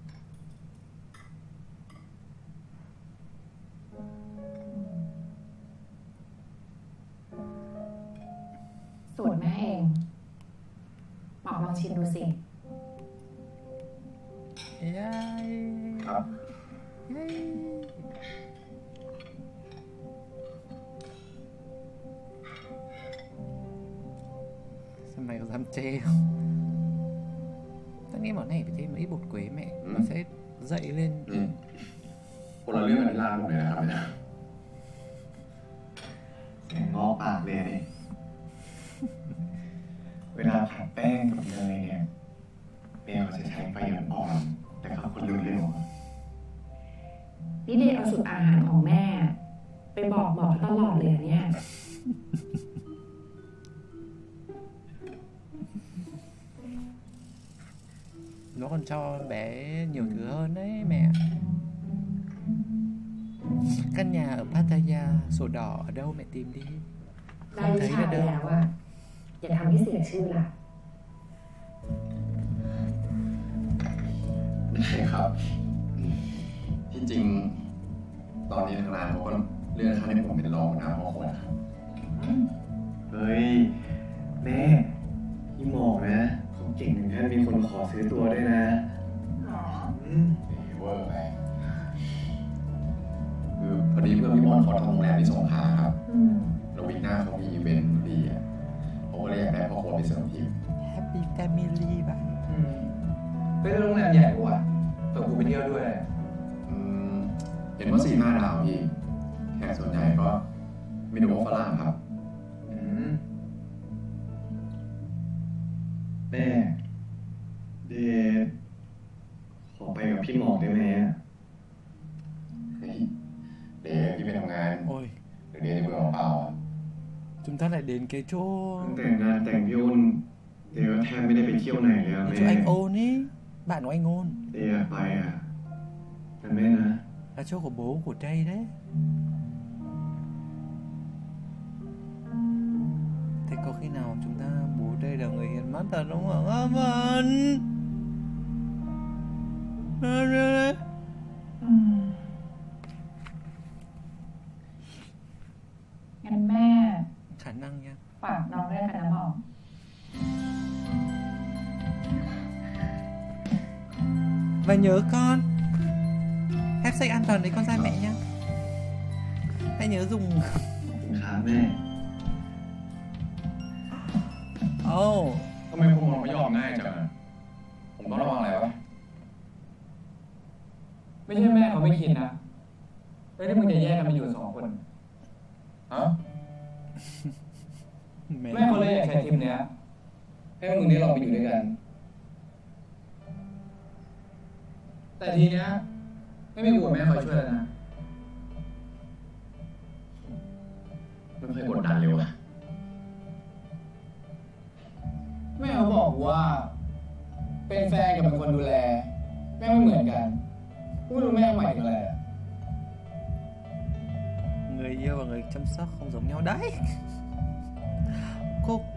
สูตรแม่เองหมอกลองชิมดูสิ Yay. ครับ Yay. Sao mày có dám chê không? Tao nghĩ món này phải thêm một ít bột quế mẹ. Nó sẽ dậy lên. คนละเรื่องกันที่ร้านผมเลยนะครับเนี่ยเสียงงอปากเลยนี่ เวลาผัดแป้งกับเนยเนี่ยเมียเขาจะใช้ไฟอ่อนๆแต่เขาคนเร็วนี่เดย์เอาสูตรอาหารของแม่ ไปบอกหมอตลอดเลยเนี่ย Nó còn cho bé nhiều thứ hơn đấy mẹ. Căn nhà ở Pattaya, sổ đỏ ở đâu mẹ tìm đi. ได้วิชาไปแล้วอะอย่าทำให้เสียชื่อล่ะได้ครับ ที่จริง ตอนนี้ทางร้านเขาก็เลื่อนขั้นให้ผมเป็นรองหัวหน้าพ่อครัวนะครับๆเฮ้ยแม่พี่หมอกนะเขาเก่งถึงขั้นมีคนขอซื้อตัวด้วยนะเวอร์ไปคือพอดีเพื่อนพี่มอนเขาทำโรงแรมที่สงขลาครับแล้ววีคหน้าเขามีอีเวนต์พอดีอ่ะเขาก็เลยอยากได้พ่อครัวไปเสริมทีม Happy Family bạn. เฮ้ยโรงแรมใหญ่กว่าเปิดกูไปเที่ยวด้วยเห็นว่า4-5 ดาวพี่แขกส่วนใหญ่ก็ไม่ดูว่าฝรั่งครับอืมแม่เดย์ขอไปกับพี่หมอกได้ไหมอะเฮ้ยเดี๋ยวพี่ไปทำงาน Ôi, เดี๋ยวจะเบื่อเปล่า chúng ta lại đến cái chỗ ตั้งแต่งานแต่งพี่อ้นเดย์ก็แทบไม่ได้ไปเที่ยวไหนเลยอะ cái แม่ chỗ anh Ôn ấy, bạn của anh Ôn, เดย์อยากไปอะแต่แม่นะ là chỗ của bố của Tây đấy. Thế có khi nào chúng ta bố Tây là người hiền mắt thật đúng không? À, bạn. งั้นแม่ Khả năng nha. ฝากน้องด้วยค่ะน้ำหอม Và nhớ con, hep sách an toàn đấy con ra mẹ nhá. Hãy nhớ dùng. ครับแม่ Oh, ทำไมคุณไม่ยอมง่ายจังอะผมต้องระวังอะไรวะไม่ใช่แม่เขาไม่คิดนะแล้วที่มึงจะแยกกันมาอยู่2 คนฮะ mẹ. แม่เขาเลยอยากใช้ทีมเนี้ยให้มึงได้ลองไปอยู่ด้วยกัน แต่ทีเนี้ยไม่มีกูกับแม่คอยช่วยแล้วนะไม่เคยกดดันเลยวะแม่เขาบอกว่า เป็นแฟนกับเป็นคนดูแลแม่ไม่เหมือนกันกูไม่รู้แม่หมายถึงอะไรอะ Người yêu và người chăm sóc không giống nhau đấy. Cô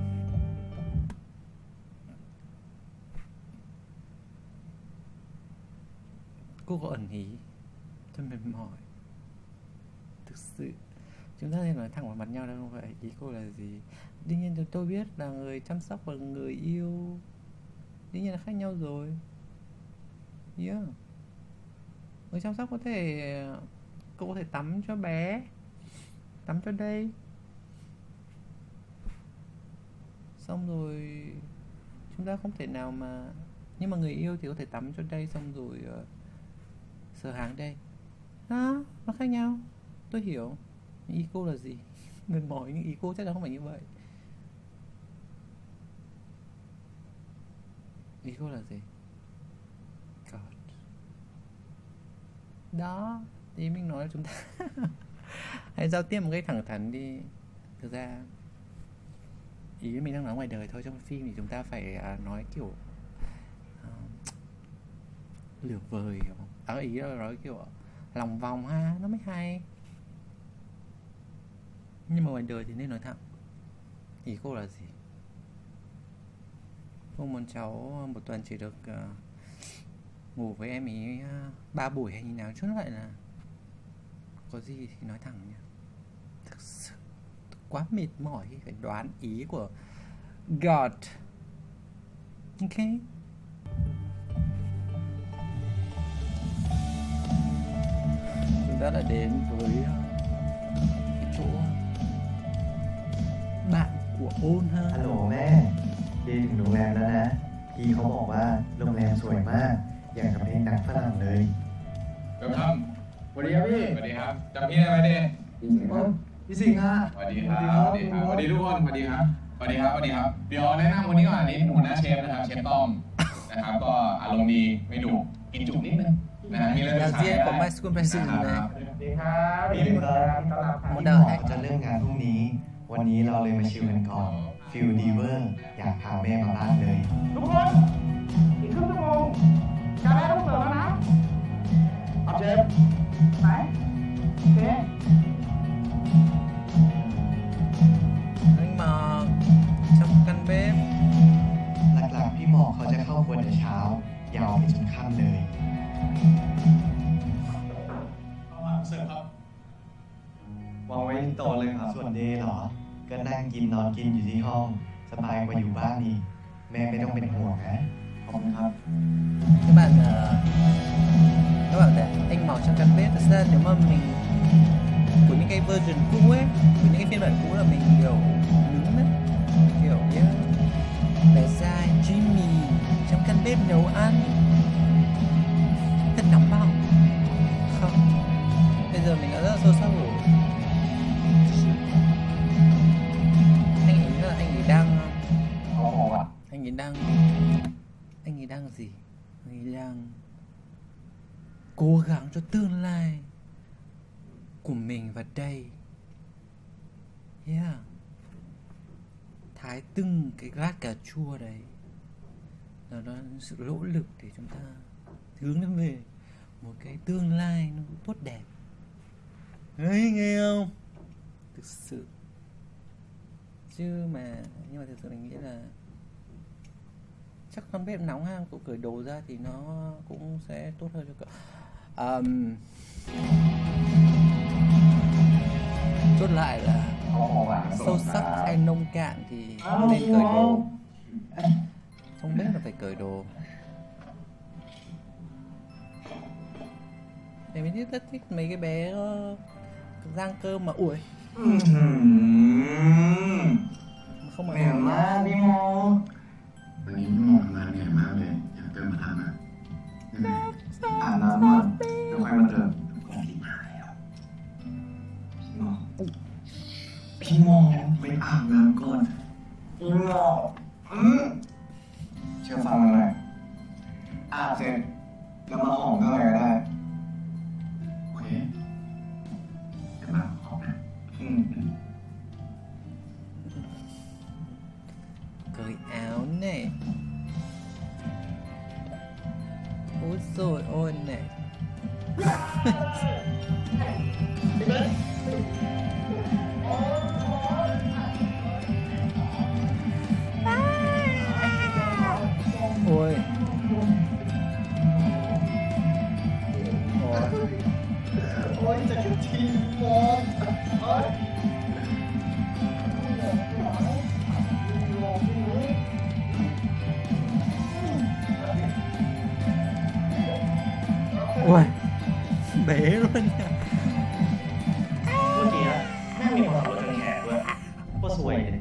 có ẩn ý. Tôi mệt mỏi. Thực sự chúng ta nên nói thẳng vào mặt nhau đâu không vậy. Ý cô là gì? Đương nhiên tôi biết là người chăm sóc và người yêu đương nhiên là khác nhau rồi. Yeah. Người chăm sóc có thể cô có thể tắm cho bé, tắm cho đây, xong rồi chúng ta không thể nào mà, nhưng mà người yêu thì có thể tắm cho đây xong rồi sờ háng đây. Đó, nó khác nhau. Tôi hiểu. Ý cô là gì? Mệt mỏi nhưng ý cô chắc là không phải như vậy. Ý cô là gì? God. Đó, thì mình nói là chúng ta hãy giao tiếp một cách thẳng thắn đi. Thực ra ý mình đang nói ngoài đời thôi, trong phim thì chúng ta phải nói kiểu lửa vời, hiểu không? Ý là nói kiểu lòng vòng ha, nó mới hay. Nhưng mà ngoài đời thì nên nói thẳng. Ý cô là gì? Cô muốn cháu một tuần chỉ được ngủ với em ý 3 buổi hay như nào, chốt lại là có gì thì nói thẳng nha. Thực sự quá mệt mỏi khi phải đoán ý của God. Ok. Chúng ta đã đến với cái chỗ bạn của Ôn ha. ฮัลโหลแม่ดีถึงโรงแรมแล้วนะพี่เขาบอกว่าโรงแรมสวยมากอย่างกับเพลงหนังฝรั่งเลยเวลคัมสวัสดีครับพี่สวัสดีครับจำพี่ได้ไหมเด้พี่สิงห์ฮะสวัสดีครับสวัสดีครับสวัสดีทุกคนสวัสดีครับสวัสดีครับสวัสดีครับเดี๋ยวแนะนำคนนี้ก่อนอันนี้หัวหน้าเชฟนะครับเชฟต้อมนะครับก็อารมณ์ดีไม่ดุกินจุกนิดนึงนะฮะมีอะไรปรึกษา Đạo diễn của My School President ค này. รับสวัสดีครับพี่ครับต้อนรับครับ Một พี่หม đời อ hay เขาจะเริ่มงานพรุ่งนี้ วันนี้เราเลยมาชิลกันก่อนฟิลดีเวอร์อยากพาแม่มาบ้านเลยทุกคนอีกครึ่งชั่วโมงจะได้ต้องเสิร์ฟแล้วนะเอาเชฟไหนโอเค Anh Mạc trong căn bếp. หลักๆพี่หมอเขาจะเข้าครัวแต่เช้ายาวไปจนค่ำเลยเสิร์ฟครับวางไว้ที่โต๊ะเลยครับ ส่วนเดย์เหรอ ก็นั่งกินนอนกินอยู่ที่ห้อง สบายกว่าอยู่บ้านนี่แม่ไม่ต้องเป็นห่วงนะ ขอบคุณครับ Các bạn để anh Mạc trong căn bếp. Thật ra nếu mà mình của những cái version cũ ấy, của những cái phiên bản cũ là mình kiểu nướng ấy, kiểu như bé trai Jimmy trong căn bếp nấu ăn thật nóng bỏng. Không, bây giờ mình đã rất là sâu sắc rồi. Anh ấy là anh ấy đang ấy đang gì? Anh ấy đang cố gắng cho tương lai của mình vào đây. Yeah. Thái từng cái lát cà chua đấy là đó sự nỗ lực để chúng ta hướng đến về một cái tương lai nó tốt đẹp. Đấy, nghe không? Thực sự. Nhưng mà thực sự mình nghĩ là chắc con bếp nóng ha, cậu cởi đồ ra thì nó cũng sẽ tốt hơn cho cậu. Chốt lại là sâu sắc hay nông cạn thì nên cởi đồ. Không biết là phải cởi đồ. Thì mình rất thích mấy cái bé rang cơm mà ủi. Không mà mèo nhaพี่โมวันนี้พี่โมทำงานเหนื่อยมากเลยอยากเติมมาทำอ่ะอาบน้ำก่อนเดี๋ยวค่อยมาเติมผมรีบมาแล้วพี่โมไปอาบน้ำก่อนพี่โมเชื่อฟังหน่อยอาบเสร็จแล้วมาหอมเท่าไหร่ก็ได้โอเคเดี๋ยวมาหอมนะ cởi áo này. Ôi rồi ôi này. Ôi. Ôi chả chịu chi ngon. Ôi, bể luôn nha. เมื่อกี้แม่งมีคนขับรถชนแขกด้วยโคตรสวยเลย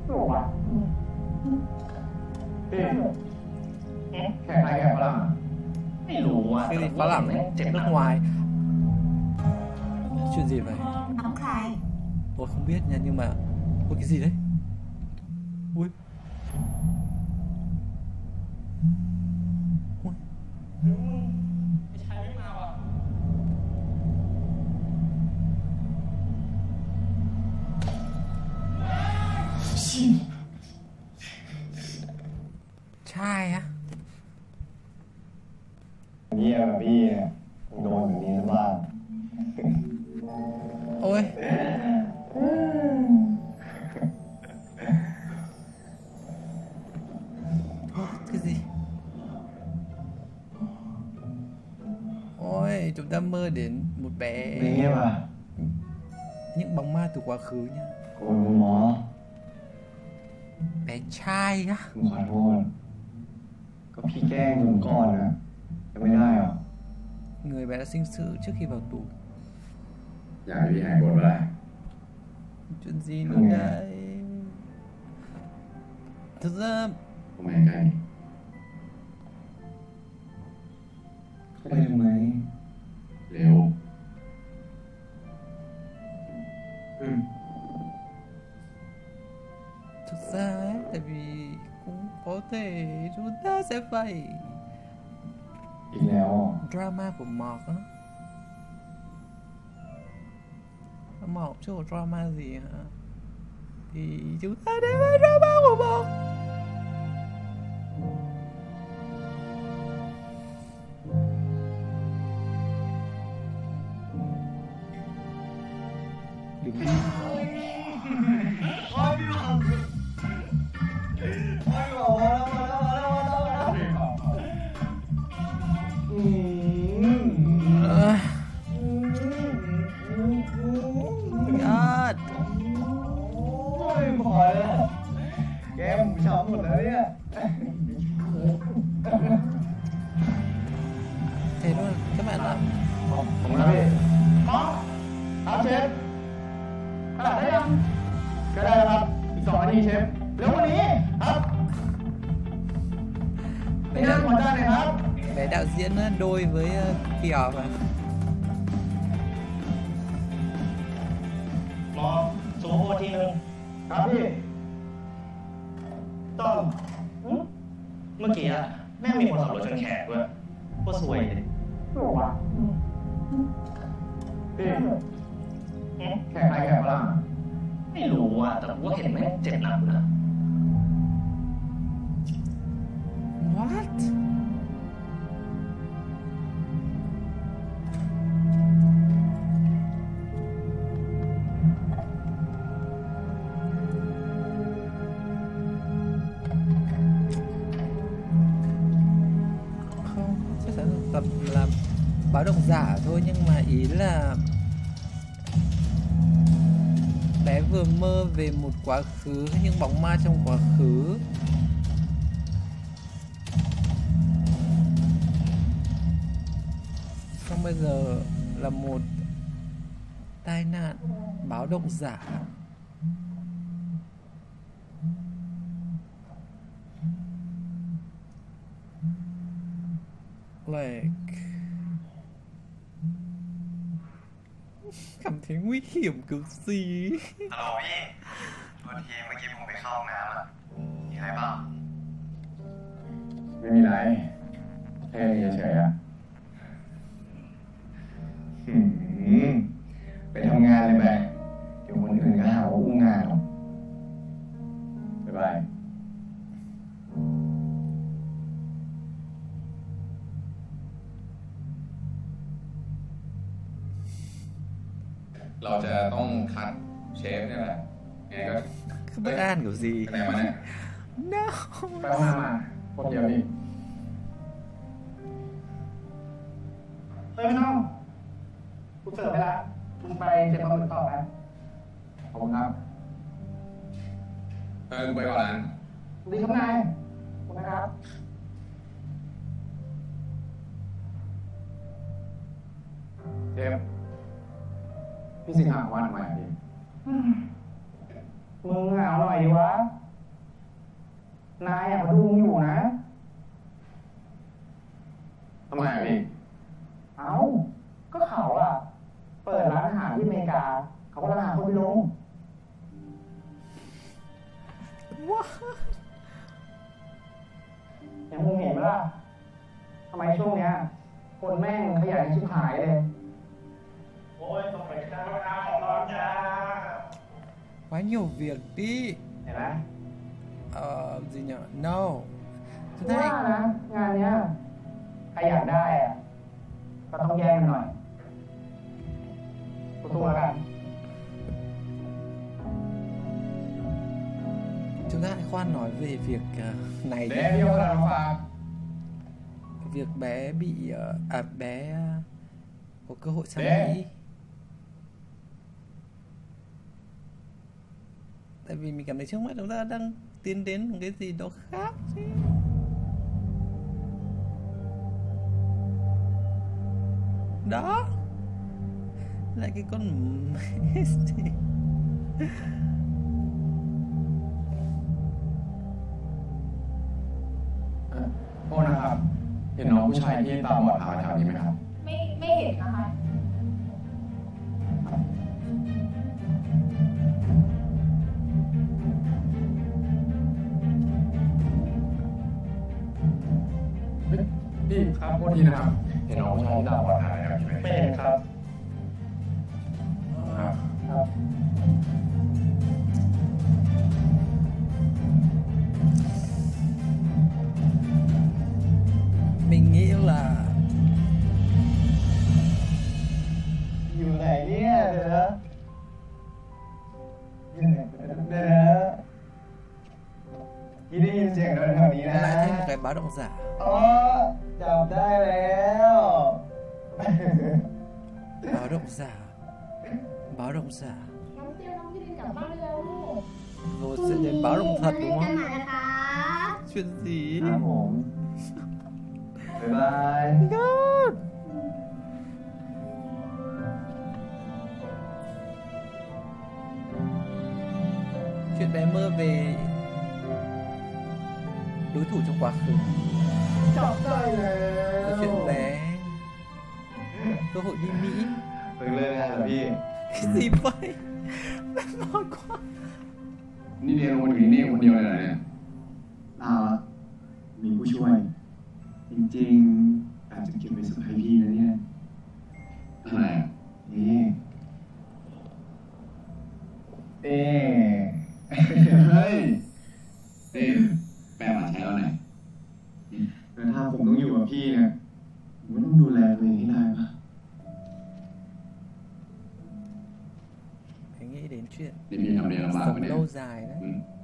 แขกไทยแขกฝรั่งไม่รู้อ่ะ Cái gì phá lẳng đấy, chạy nước ngoài. Chuyện gì vậy? Nóng khai. Ôi không biết nha, nhưng mà ôi cái gì đấy? Ui. Ui. Trai á? เยี่ยมพี่โดนแบบนี้ซะบ้าง Ôi. Cái gì? Ôi, chúng ta mơ đến một bé. Bé mà. Những bóng ma từ quá khứ nha. Cô nó. Bé trai á. ผมขอโทษก็พี่แกล้งผมก่อนนะจะไม่ได้หรอ Người bé đã sinh sự trước khi vào tù. อยากให้พี่หายโกรธเมื่อไหร่ Chuyện gì nữa đây? Thực ra ผมไม่ใกล้เข้าไปทำไมเร็ว Thực ra ấy, tại vì cũng có thể chúng ta sẽ phải อีกแล้ว drama của Mọc á. Mọc chưa có drama gì hả? Thì chúng ta đến với drama của Mọc. Đừng đi. God. พอแล้วแกผมช้ำหมดแล้วเนี่ย Thế luôn, các bạn ạ. ผมนะพี่ครับเชฟขนาดได้ยังก็ได้แล้วครับอีก2 นาทีเชฟเร็วกว่านี้ครับไม่ได้หัวใจเลยครับ Bé đạo diễn đôi với Kiều mà. รอซูมโอทีนึงครับพี่ต้มเมื่อกี้อะแม่งมีคนขับรถชนแขกด้วยโคตรซวยเลยไม่บอกว่าพี่แขกใครแขกฝรั่งไม่รู้อะแต่กูเห็นแม่งเจ็บหนักนะ What không chắc chắn tập là báo động giả thôi, nhưng mà ý là bé vừa mơ về một quá khứ, những bóng ma trong quá khứ. Xong bây giờ là một tai nạn báo động giả. Like cảm thấy nguy hiểm kiểu gì. ฮัลโหลพี่โทษทีเมื่อกี้ผมไปเข้าห้องน้ำอะมีอะไรเปล่าไม่มีไรแค่เฉยๆอะไปทำงานเลยไปเดี๋ยวคนอื่นก็หาว่าอุ้งงานหรอกบ๊ายบายเราจะต้องคัดเชฟเนี่ยแหละไงก็ Các bữa ăn kiểu gì? ไปไหนมาเนี่ย No ไปห้องน้ำมาคนเดียวนี่เฮ้ยไม่ต้องกูเสิร์ฟไปแล้วมึงไปเจ็บปลาหมึกต่อไปขอบคุณครับกูไปก่อนนะดีครับนายขอบคุณนะครับเจฟพี่สิงหาวันทำไมพี่มึงเหงาหน่อยดีวะนายมาดูมึงอยู่นะทำไมพี่เอ้าก็เขาอะเปิดร้านอาหารที่อเมริกาเขาก็ร้านอาหารคนไปลง What อย่างมึงเห็นไหมล่ะทำไมช่วงเนี้ยคนแม่งขยันชิบหายเลยโอ้ยต้องไปข้าวข้าวของร้อนจ้า Quá nhiều việc đi. เห็นไหม Gì nhở? No. ว่านะงานเนี้ยใครอยากได้อะก็ต้องแย่งกันหน่อยตัวๆกัน Chúng ta hãy khoan nói về việc này เดี๋ยวพี่เอากระดาษมาฝาก việc bé bị bé có cơ hội sang Để. Mỹ. Tại vì mình cảm thấy trước mắt chúng ta đang tiến đến một cái gì đó khác chứ. Đó lại cái con mess gì. โทษนะครับ เห็นน้องผู้ชายที่ตาบอดผ่านแถวนี้ไหมครับไม่เห็นนะคะพี่ครับโทษทีนะครับ เห็นน้องผู้ชายที่ตาบอดผ่านแถวนี้ไหมไม่เห็นครับครับครับ Mình nghĩ là อยู่ไหนเนี่ยเดี๋ยวนะยี่ได้ยินเสียงแถวๆนี้นะ lại thêm một cái báo động giả. อ๋อจับได้แล้ว Báo động giả. Báo động giả. น้องเตรียมน้องพี่ดินกลับบ้านได้แล้วลูก Rồi sẽ đến báo động thật đúng กัน không? หน่อยนะคะ Chuyện gì? ครับผมบ๊ายบาย God. Chuyện bé mơ về đối thủ trong quá khứ. จับได้แล้ Câu ว chuyện bé cơ hội đi Mỹ. เพิ่งเลิกงานเหรอพี่ Cái gì vậy? Bé ngon quá. นี่เรียนลงมาถึงนี่คนเดียวเลยเหรอเนี่ยอ้าวมีผู้ช่วยริงๆอาจจะเก็บไว้เซอร์ไพรส์พี่นะเนี่ยอะไรอ่ะนี่เอ๊เฮ้ยเอ๊แปลมาใช้แล้วไหนแต่ถ้าผมต้องอยู่กับพี่เนี่ยผมก็ต้องดูแลตัวเองให้ได้ปะ Hãy nghĩ đến chuyện นี่พี่ทำเรียนลำบากไป sống เนี่ย lâu dài đấy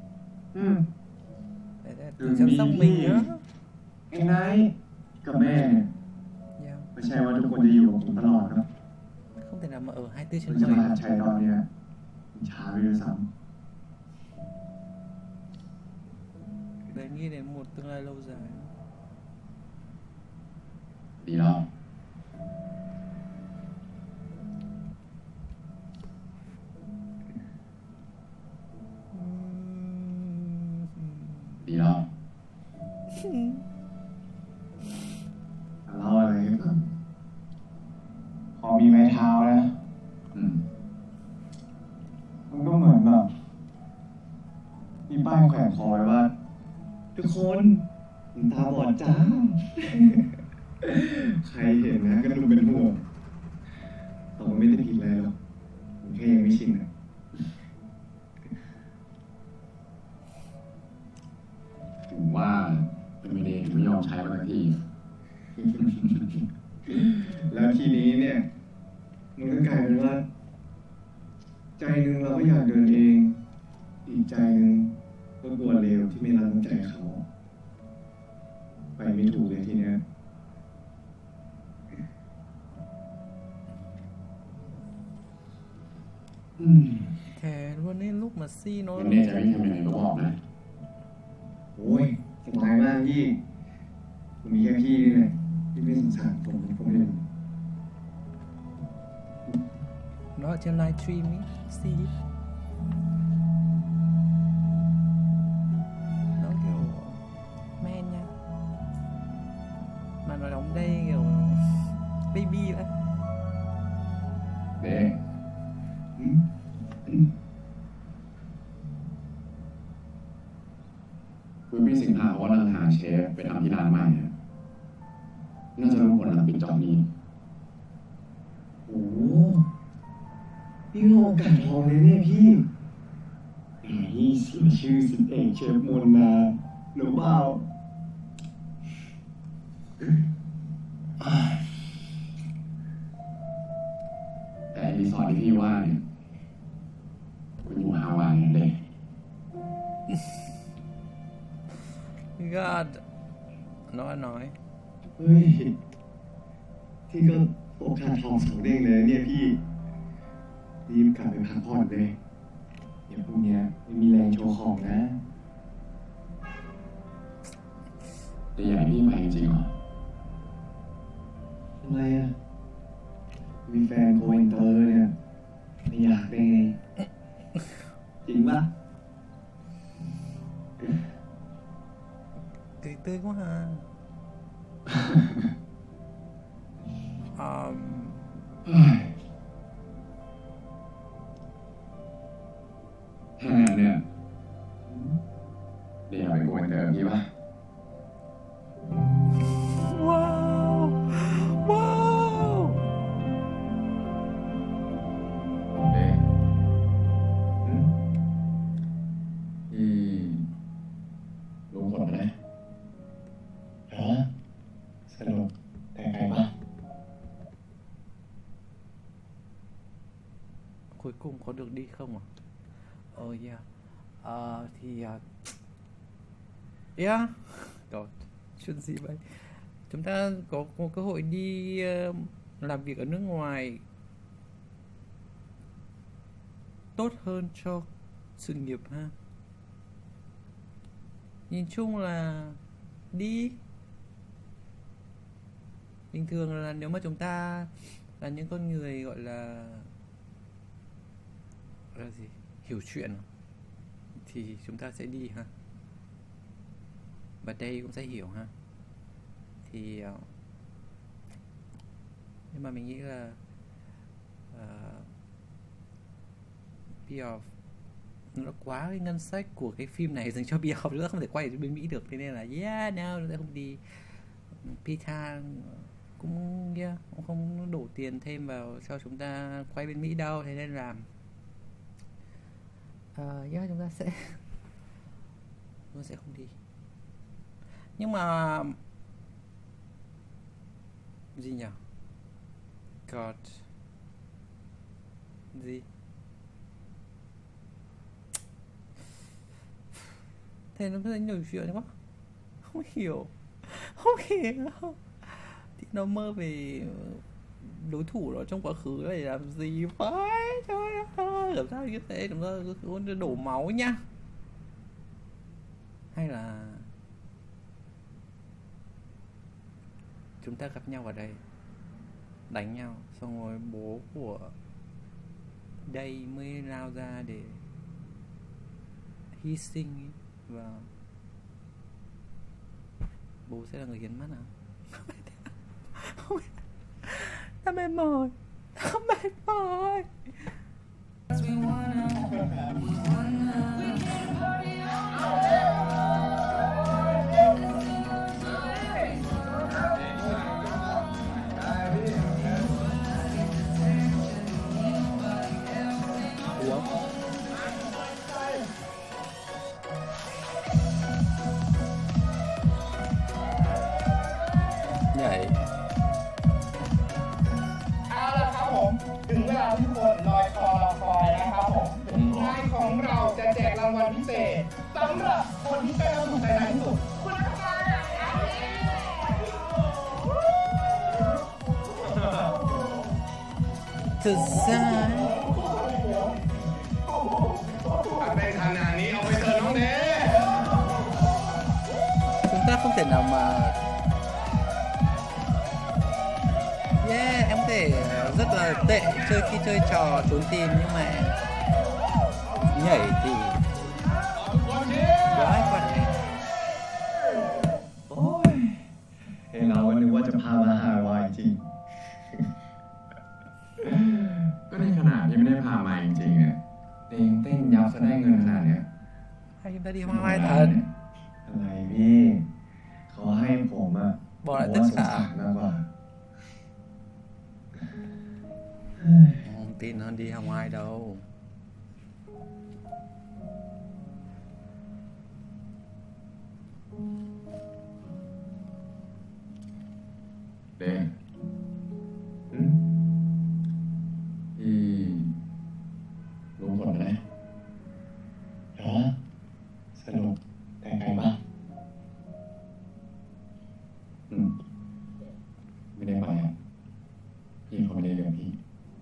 อืม Để tự chăm sóc mình nữa ไอ้นายกับแม่เนี่ย yeah. ไม่ใช่ว่าทุกคนจะอยู่กับผมตลอดครับ Không thể nào mà ở 24 คุณ trên จะมาหัด 7 ใช้ตอนเนี้ยมันช้าไปด้วยซ้ Đấy nghĩ đến một tương lai lâu dài ดีแล้ว ดีแล้วำเล่าอะไรให้ฟังพอมีไม้เท้านะอืมมันก็เหมือนแบบมีป้ายแขวนคอไว้ว่า ทุกคนผมตาบอดจ้า ใครเห็นนะก็ดูเป็นห่วงแต่ผมไม่ได้ผิดอะไรหรอกผมแค่ยังไม่ชินนะถึงว่าเป็นไม่ได้ไม่ยอมใช้มาสักทีแล้วทีนี้เนี่ย มันก็กลายเป็นว่า ใจหนึ่งเราก็อยากเดินเอง อีกใจหนึ่งก็กลัวเลวที่ไม่รักน้ำใจเขา ไปไม่ถูกเลยทีเนี้ย Thề luôn ấy lúc mà Si nó ยังแน่ใจไม่ทำยังไงก็บอกนะโอ้ยสบายมากพี่ ผมมีแค่พี่นี่แหละที่ไม่สงสารผมเลย Nó ở trên livestream ấy Si Nó kiểu men nha Mà nó đóng đây kiểu baby đấy เด้คุณพี่สิงห์เขากำลังหาเชฟไปทำที่ร้านใหม่อะน่าจะรู้ผลหลังปิดจอบนี้โอ้โหนี่ก็โอกาสทองเลยเนี่ยพี่นี่เสียชื่อสิบเอกเชฟมนมาหรือเปล่าแต่ไอ้รีสอร์ทที่พี่ว่าเนี่ยมันอยู่ฮาวายนั่นเอง God Nó nói เฮ้ยที่ก็โอกาสทองสองเด้งเลยเนี่ยพี่รีบกลับไปพักผ่อนเลยเดี๋ยวพรุ่งนี้ไม่มีแรงโชว์ของนะแต่อยากให้พี่ไปจริงๆเหรอทำไมอ่ะมีแฟนโกอินเตอร์เนี่ยไม่อยากได้ไงจริงปะ Cười tươi quá ha um, ถ้างั้นเนี่ยเดี๋ยวไปโกนเติมพี่ปะ Wow Wow เด้พี่รู้ผลไหมฮะสรุปแต่งไงปะ Cuối cùng có được đi không à? Yeah thì yeah Rồi chuyện gì vậy? Chúng ta có cơ hội đi làm việc ở nước ngoài tốt hơn cho sự nghiệp ha. Nhìn chung là đi. Bình thường là nếu mà chúng ta là những con người gọi là gì? Hiểu chuyện thì chúng ta sẽ đi ha. Và đây cũng sẽ hiểu ha. Thì nhưng mà mình nghĩ là Bioff nó quá cái ngân sách của cái phim này dành cho Bioff nữa, không thể quay ở bên Mỹ được, thế nên là yeah no nó sẽ không đi. Pita cũng cũng không đổ tiền thêm vào cho chúng ta quay bên Mỹ đâu, thế nên là chúng ta sẽ không đi. Nhưng mà gì nhỉ? God gì? Thế nó rất nhiều chuyện quá. Không hiểu. Thì nó mơ về đối thủ đó trong quá khứ để làm gì phải. Trời ơi, làm sao như thế? Chúng ta cứ đổ máu nhá. Hay là chúng ta gặp nhau ở đây, đánh nhau, xong rồi bố của đây mới lao ra để hy sinh ấy. Và bố sẽ là người hiến mắt à? Ta mệt mỏi. Nhảy. เอาละครับผมถึงเวลาที่ทุกคนรอคอยนะครับผมงานของเราจะแจกรางวัลพิเศษสำหรับคนที่ได้รับถูกใจที่สุดคุณนักการสุดท้ายในขณะนี้เอาไปเถอะน้องเด chúng ta không thể nào mà em có thể rất là tệ khi chơi trò trốn tìm, nhưng mà nhảy thì quá quan trọng. โอ้ยเห็นเรานึกว่าจะพามาฮาวายจริงก็ในขณะที่ไม่ได้พามาจริงๆอ่ะเต้นยับซะได้เงินขนาดเนี้ย Hay chúng ta đi Hawaii thật. อะไรพี่เขาให้ผมอะ Bỏ lại ผม tất ว่าสง cả. สารมากกว่า Không tin hơn đi Hawaii đâu. Đen. อืมที่รู้ผลแล้วนะเหรอสนุกแต่ไกลมากไม่ได้ไปอ่ะพี่เขาไม่ได้เลี้ยงพี่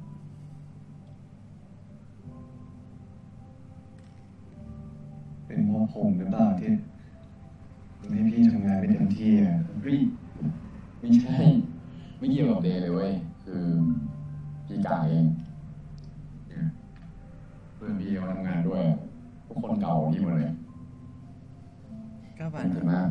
เป็นเพราะผมหรือเปล่าที่ทำให้พี่ทำงานไม่เต็มที่อะเฮ้ยไม่ใช่ ไม่เกี่ยวกับเดย์เลยเว้ย คือพี่กาเองเนี่ยเพื่อนพี่เขาทำงานด้วยพวกคนเก่าพี่หมดเลย Các สนุก bạn มาก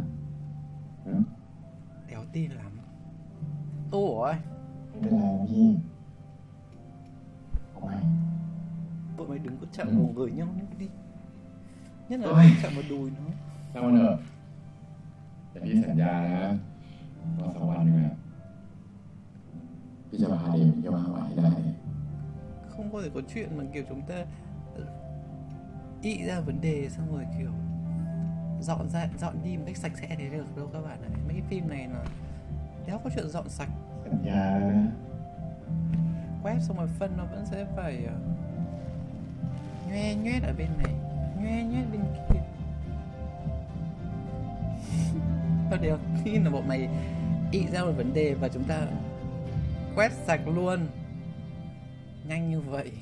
đéo tin lắm. Ủa, ไม่เป็นไรนะพี่เอาไหม bọn mày đừng có chạm vào người nhau nữa đi. Nhất là Ôi. đừng chạm vào đùi nó. ถ้ามันเถอะแต่พี่สัญญานะว่าสักวันหนึ่งอะพี่จะพาเดย์ไปเที่ยวฮาวายให้ได้ Không có thể có chuyện mà kiểu chúng ta nghĩ ra vấn đề xong rồi kiểu dọn đi một cách sạch sẽ thế được đâu các bạn ạ. Mấy cái phim này là đéo có chuyện dọn sạch. สัญญาแล้วนะ Quét xong rồi phân nó vẫn sẽ phải nhoe nhoét ở bên này, nhoe nhoét bên kia. Có điều khi là bọn mày nghĩ ra một vấn đề và chúng ta quét sạch luôn nhanh như vậy.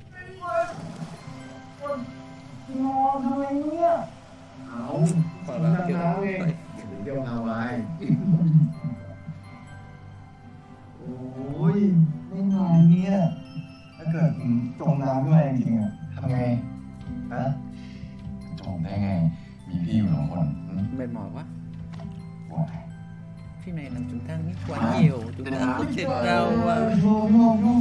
งอทำไมเนี่ยเอา Hoặc là kiểu vậy. เที่ยวฮาวายโอ้ยไม่นานเนี่ยถ้าเกิดผมจมน้ำด้วยจริงๆอะทำไงฮะจมได้ไง มีพี่อยู่2 คน Mệt mỏi quá. ปวด Phim này làm chúng ta nghĩ quá nhiều, chúng ta không thể đâu ạ. พี่โม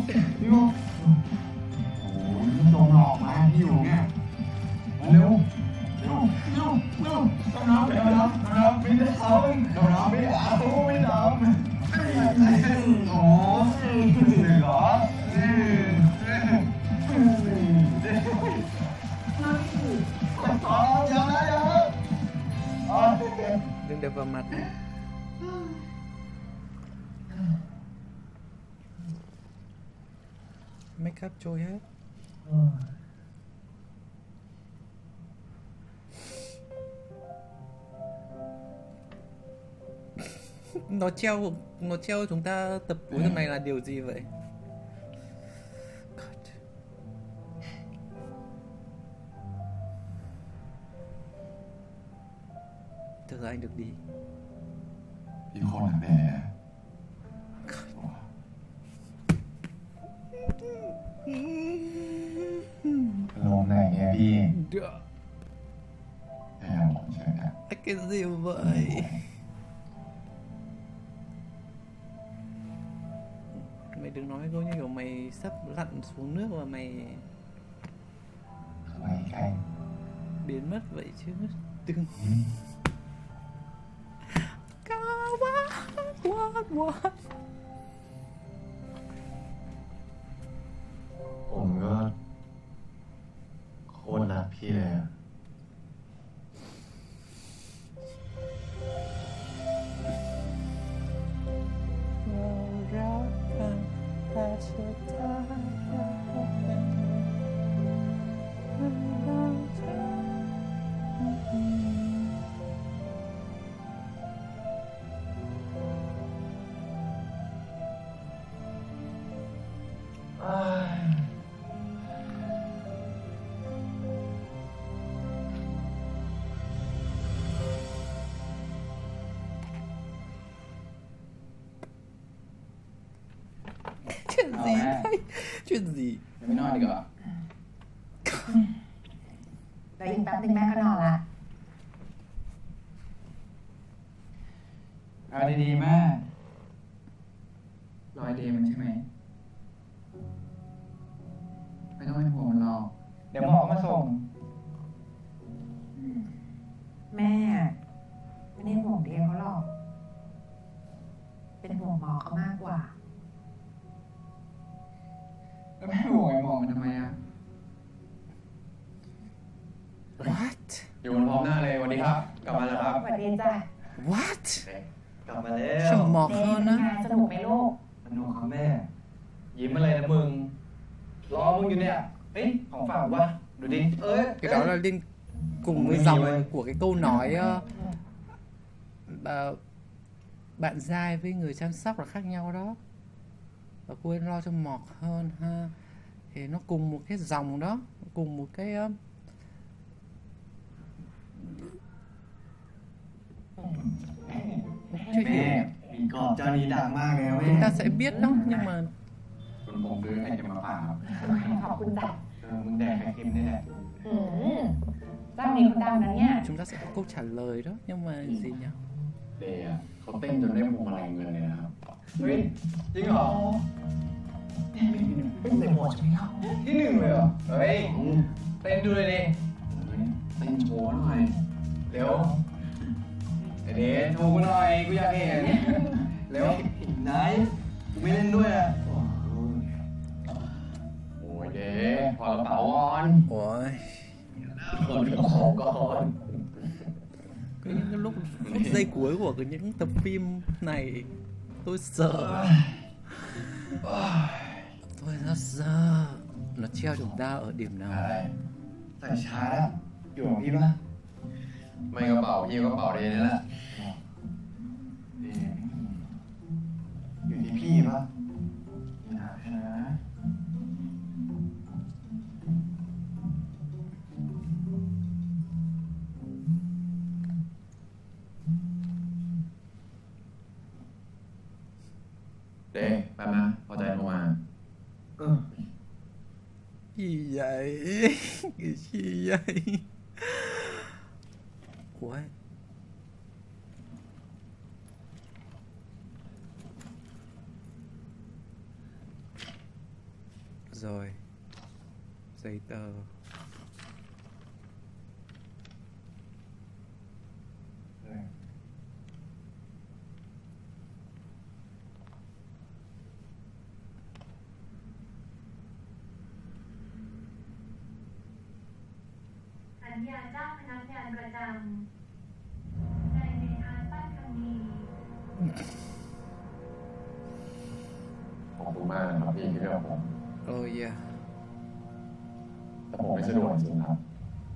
โอ้ยจมหลอกมาพี่อยู่เนี่ยเร็วต้องน้ำไม่ทำเราไม่เอาไม่ทำโอ้เหรอ Đừng đập vào mặt. Make up trôi hết. Nó treo chúng ta tập cuối tuần này là điều gì vậy? God. Thực ra anh được đi. พี่โคตรหนักแน่ลงได้ไงพี่ พยายามผมเชิญครับ Cái gì vậy? Mày đừng nói có như kiểu mày sắp lặn xuống nước và mày ไม่ใกล้ biến mất vậy chứ. Đừng. Cao quá. What? ผมก็โคตรรักพี่เลยอะ Chuyện gì đây? Chuyện gì? ไม่นอนดีกว่าแต่อีกแป๊บนึงแม่ก็นอนละเอาดีๆแม่รอยเดย์มันใช่ไหมไม่ต้องเป็นห่วงมันหรอกเดี๋ยวหมอมาส่งแม่ไม่ได้ห่วงเดียเขาหรอก เป็นห่วงหมอเขามากกว่าแล้วแม่ห่วงไอ้หมอมันทำไมอ่ะ What? อยู่บนพร้อมหน้าเลยสวัสดีครับ กลับมาแล้วครับสวัสดีจ้ะ What? กลับมาแล้ว Trầm mọt เดย์ hơn เป็นไง á. สนุกไหมลูกสนุกครับแม่ยิ้มอะไรนะมึง รอมึงอยู่เนี่ย เฮ้ย ของฝากวะดูดิ Cái đó là liên cùng với dòng của cái câu nói bạn giai với người chăm sóc là khác nhau đó. Và cô ấy lo cho mọt hơn ha. Thì nó cùng một cái dòng đó, cùng một cái chưa hiểu แม่ nhỉ? มีกรอบเจ้านี้ดังมากเลยนะแม่ Chúng ta sẽ biết đó, nhưng mà คุณผมซื้อให้จะมาฝากครับขอบคุณจ้ะมึงแดกไข่เค็มนี่แหละเจ้านี้เขาดังนะเนี่ย chúng ta sẽ có câu trả lời đó. Nhưng mà gì nhỉ? เดย์อะเขาเต้นจนได้พวงมาลัยเงินเลยนะครับเฮ้ย จริงเหรอเป็นหมดใช่ไหมครับที่หนึ่งเลยเหรอ เฮ้ย เต้นดูเลยดิเต้นโชว์หน่อยเร็วไอเดชโชว์กูหน่อย กูอยากเห็น เร็วไหนไม่เล่นด้วยอ่ะโอ้ยเดย์พอกระเป๋าก่อน Ôi, ขนกระเป๋าก่อน có những cái lúc phút giây cuối của những tập phim này tôi sợ. Tôi rất sợ. Nó treo chúng ta ở điểm อะไร nào? ใส่ชาร์จอะอยู่กับพี่ปะไม่กระเป๋าพี่กระเป๋าเดย์นี่แหละอยู่ที่พี่ปะอย่าเถอะนะเดย์แป๊บนะพอใจโทรมา Gì vậy? Cái gì vậy? Ủa? Rồi. Giấy tờ. ญญาจ้างพนักงานประจำนายเมธาปั้นคำมีขอบคุณมากนะครับพี่ที่เลือกผมโอ้ยแต่ผมไม่สะดวกจริงครับ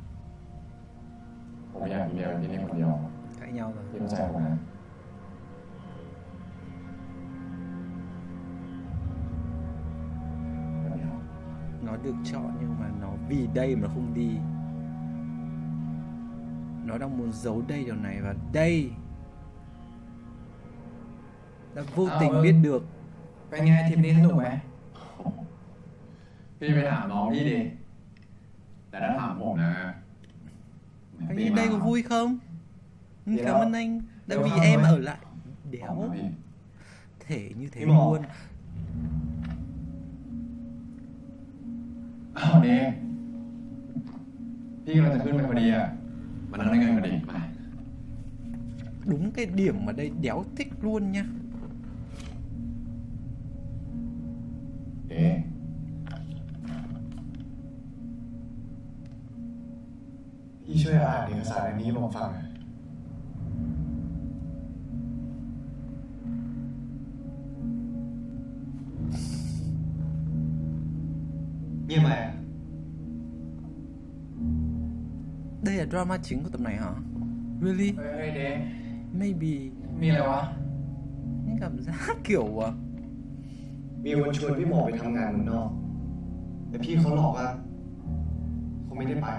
ผมอยากมีเมียที่นี่คนเดียว cãi nhau rồi พี่เข้าใจผมนะ nó được chọn nhưng mà nó vì đây mà không đi, nó đang muốn giấu đây điều này và đây đã vô tình biết được. เป็นไงทีมนี้สนุกไหมพี่ไปถามน้องพี่ดิแต่ถ้าถามผมนะ Anh nhìn đây có vui không? Thì Cảm đó. ơn anh đã Đâu vì không em ấy. ở lại. ผม Đéo นะพี่ thể như thế Đi bỏ. luôn. อ้าวเดงพี่กำลังจะขึ้นไปพอดีอ่ะมานั่งด้วยกันพอดีมา Đúng cái điểm mà đây đéo thích luôn nha. เดงพี่ช่วยอ่านเอกสารอันนี้ให้ผมฟังหน่อยเงียบไหมอ่ะ Đây là drama chính của tập này hả? Really? เฮ้ยเด Maybe. มีอะไรวะ Nhưng cảm giác kiểu มีคนชวนพี่หมอไปทำงานเมืองนอก แต่พี่เขาหลอกว่าเขาไม่ได้ไป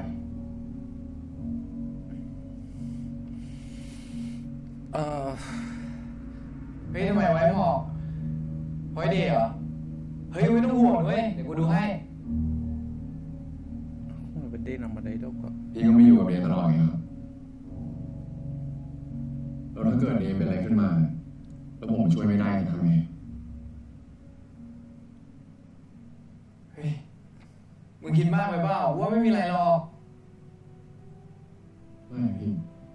เฮ้ยทำไมไว้หมอกเฮ้ยเดย์เหรอ เฮ้ยไม่ต้องห่วงเว้ยเดี๋ยวกูดูให้ không phải vấn đề nằm ở đấy đâu cả. พี่ก็ไม่อยู่กับเดงตลอดไงครับแล้วถ้าเกิดเดงเป็นอะไรขึ้นมา แล้วผมช่วยไม่ได้ทำไงเฮ้ย มึงคิดมากไปเปล่าว่าไม่มีอะไรหรอกไม่พี่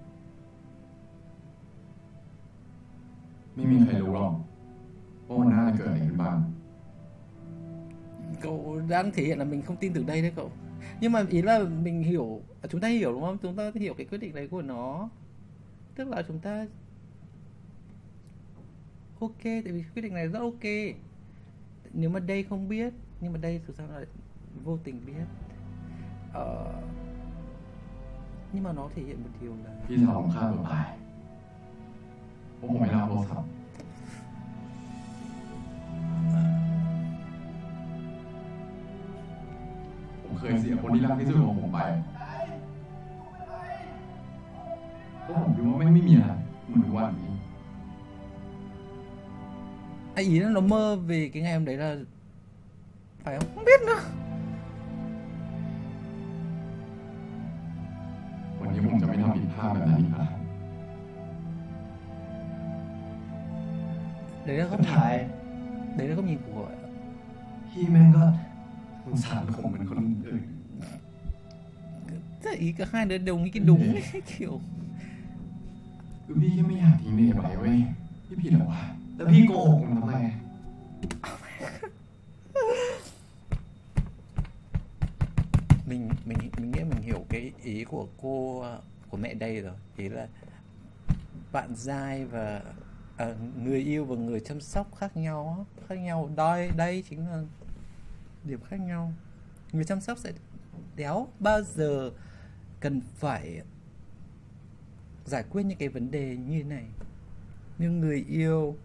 ไม่มีใครรู้หรอกว่ามันน่าจะเกิดอะไรขึ้นบ้าง Cậu đang thể hiện là mình không tin tưởng đây đấy cậu. Nhưng mà ý là mình hiểu, chúng ta hiểu đúng không? Chúng ta hiểu cái quyết định đấy của nó. Tức là chúng ta ok, tại vì quyết định này rất ok. Nếu mà đây không biết, nhưng mà đây thực ra là vô tình biết. Nhưng mà nó thể hiện một điều là พี่สาวผมฆ่าตัวตายเพราะผมไม่รับโทรศัพท์ผมเคยเสียคนที่รักที่สุดของผมไปเพราะผมคิดว่าไม่มีอะไรเหมือนวันนี้ ý là nó mơ về cái ngày hôm đấy là phải không? Không biết nữa. วันนี้ผมจะไม่ทำผิดพลาดแบบนั้นอีกแล้ว Đấy là สุ góc ดท้าย nhìn, đấy là góc nhìn của พี่แม่งก็สงสารผมเหมือนคนอื่น Thế ý cả hai đứa đều nghĩ cái đúng ấy, kiểu คือพี่แค่ไม่อยากทิ้งเดย์ไปเว้ยพี่ผิดเหรอวะแล้วพี่โกหกผมทำไม mình nghĩ mình hiểu cái ý của cô, của mẹ đây rồi. Ý là bạn giai và người yêu và người chăm sóc khác nhau đây chính là điểm khác nhau. Người chăm sóc sẽ đéo bao giờ cần phải giải quyết những cái vấn đề như thế này, nhưng người yêu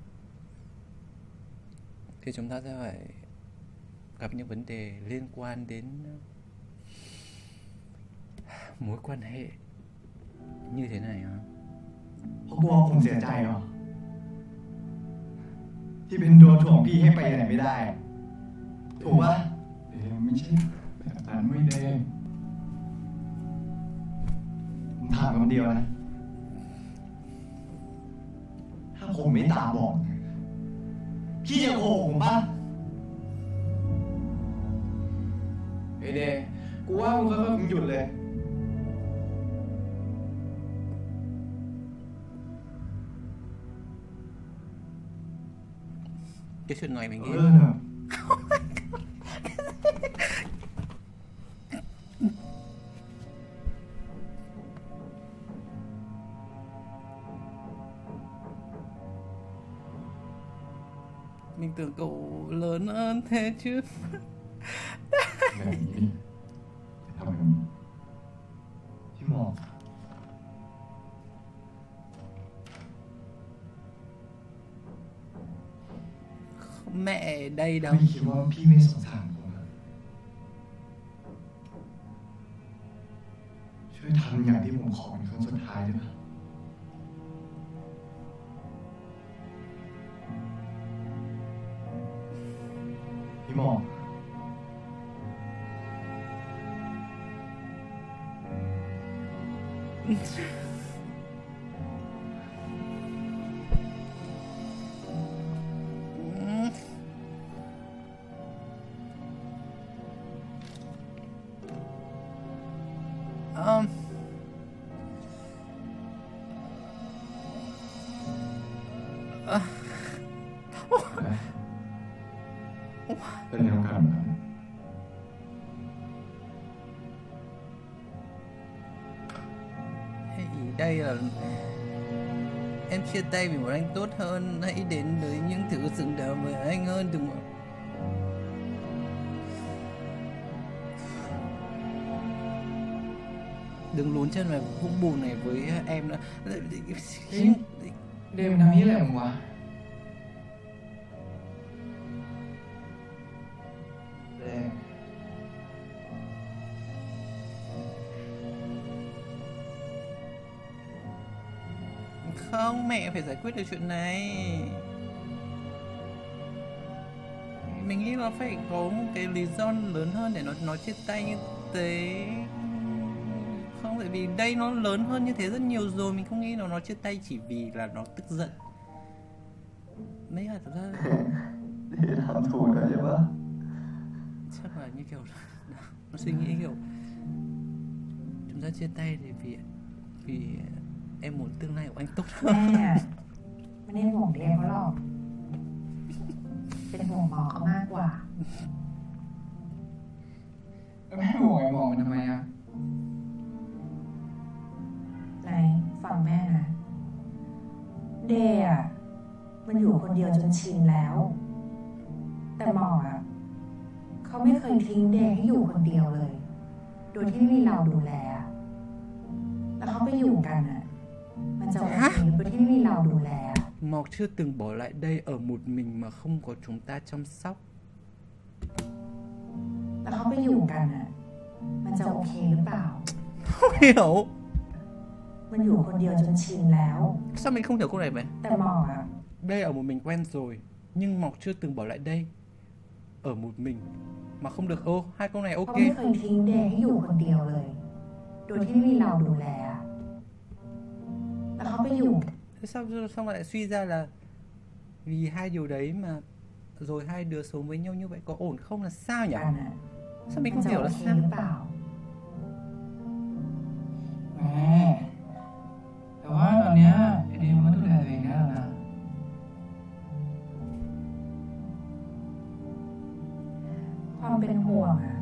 thì chúng ta sẽ phải gặp những vấn đề liên quan đến mối quan hệ như thế này hả? เพราะกลัวผมเสียใจเหรอ ที่เป็นตัวถ่วงพี่ให้ไปไหนไม่ได้ ถูกปะเดย์ไม่ใช่แบบนั้นไม่เดย์ผมถามคำเดียวนะ ถ้าผมไม่ตาบอดพี่จะโกหกผมปะเฮ้ยเดย์กูว่ามึงค่อยมึงหยุดเลย Cái chuyện này mình nghĩ เออเนอะๆ Mình tưởng cậu lớn hơn thế chứ. อย่างนี้จะทำแบบนี้พี่หมอก Mẹ ở đây đâu. ไม่คิดว่าพี่ไม่สงสารผมอะช่วยทำอย่างที่ผมขอเป็นครั้งสุดท้ายได้ไหมพี่หมอก เป็นแนวการแบบนั้น Thì đây là em chia tay vì một anh tốt hơn. Hãy đến với những thứ xứng đáng với anh hơn. Đừng lún chân vào vũng bùn này với em nữa. เดมทำนี้อะไรของมึงวะแรง Không, mẹ phải giải quyết được chuyện này. Mình nghĩ nó phải có một cái lý do lớn hơn để nó chia tay như thế. Không, tại vì đây nó lớn hơn như thế rất nhiều rồi. Mình không nghĩ nó chia tay chỉ vì là nó tức giận. Mấy là thực ra ที่ทำถูกแล้วใช่ปะ chắc là như kiểu nó suy nghĩ kiểu chúng ta chia tay thì vì em muốn tương lai của anh tốt hơn. แม่ไม่ได้ห่วงเดียเขาหรอก เป็นห่วงหมอเขามากกว่าแล้วแม่ห่วงไอ้หมอมันทำไมอะไหนฟังแม่นะ เดย์อะมันอยู่คนเดียวจนชินแล้ว แต่หมออะเขาไม่เคยทิ้งเดย์ให้อยู่คนเดียวเลย โดยที่ไม่มีเราดูแล แล้วเขาไปอยู่กันอะมันจะโอเคโดยที่ไม่มีเราดูแล Mọc chưa từng bỏ lại đây ở một mình mà không có chúng ta chăm sóc. แล้วเขาไปอยู่กันอะมันจะโอเคหรือเปล่า Không hiểu. มันอยู่คนเดียวจนชินแล้ว Sao mình không hiểu câu này vậy? แต่หมออะ Đây ở một mình quen rồi, nhưng Mọc chưa từng bỏ lại đây ở một mình mà không được. Ô, hai câu này เขา ok. ไม่เคยทิ้งเดย์ให้อยู่คนเดียวเลย โดยที่ไม่มีเราดูแล แล้วเขาไปอยู่ Thế sao lại suy ra là vì hai điều đấy mà rồi hai đứa sống với nhau như vậy có ổn không là sao nhỉ? กันอะ Sao mình มัน không จะ hiểu โอ là เค sao? หรือเปล่าแม่แต่ว่าตอนเนี้ยไอเดมมันก็ดูแลตัวเองได้แล้วนะความเป็นห่วงอะ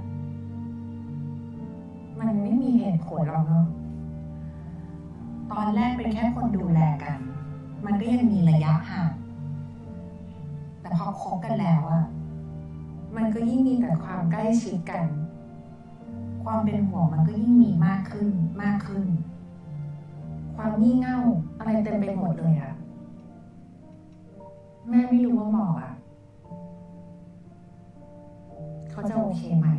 มันไม่มีเหตุผลหรอกเนาะ ตอนแรกเป็นแค่คนดูแลกัน มันก็ยังมีระยะห่าง แต่พอคบกันแล้วอะมันก็ยิ่งมีแต่ความใกล้ชิดกัน ความเป็นห่วงมันก็ยิ่งมีมากขึ้นมากขึ้น ความงี่เง่าอะไรเต็มไปหมดเลยอะแม่ไม่รู้ว่าหมออะเขาจะโอเคไหม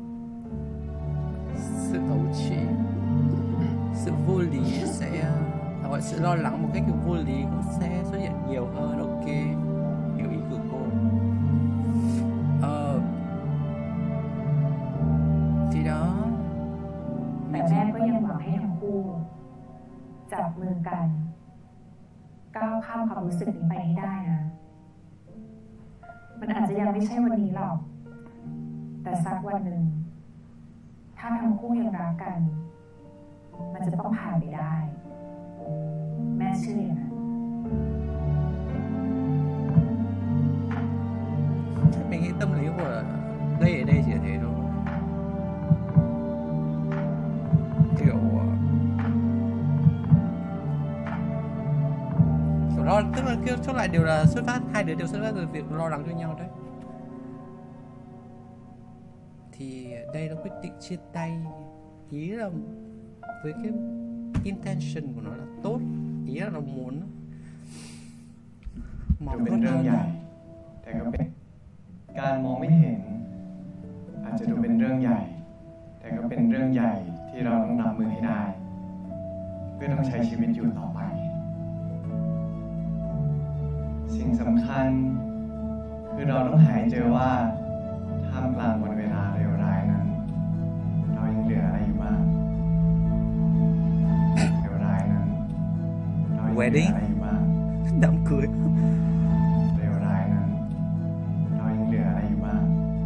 Sự ấu trĩ, sự vô lý sẽ gọi sự lo lắng một cách vô lý cũng sẽ xuất hiện nhiều hơn. Ok, hiểu ý của cô. Thì đó แต่แม่ก็ยังหวังให้ทั้งคู่ จับมือกัน ก้าวข้ามความรู้สึกนี้ไปให้ได้นะ มันอาจจะยังไม่ใช่วันนี้หรอก แต่สักวันหนึ่ง ถ้าทั้งคู่ยังรักกัน มันจะต้องผ่านไปได้ แม่เชื่ออย่างนั้น mình nghĩ tâm lý của đây ở đây chỉ là thế thôi. Kiểu lo, tức là kia chốt lại đều là xuất phát, hai đứa đều xuất phát từ việc lo lắng cho nhau đấy. Thì đây nó quyết định chia tay, ý là với cái intention của nó là tốt, ý là nó muốn ดูเป็นเรื่องใหญ่แต่ก็เป็นการมองไม่เห็นอาจจะดูเป็นเรื่องใหญ่แต่ก็เป็นเรื่องใหญ่ที่เราต้องรับมือให้ได้เพื่อต้องใช้ชีวิตอยู่ต่อไปสิ่งสำคัญคือเราต้องหาให้เจอว่าท่ามกลางวันเวลาเลวร้ายนั้นเรายังเหลืออะไรอยู่บ้างเลวร้ายนั้นเรายังเหลืออะไรอยู่บ้าง đám cưới เลวร้ายนั้นเรายังเหลืออะไรอยู่บ้าง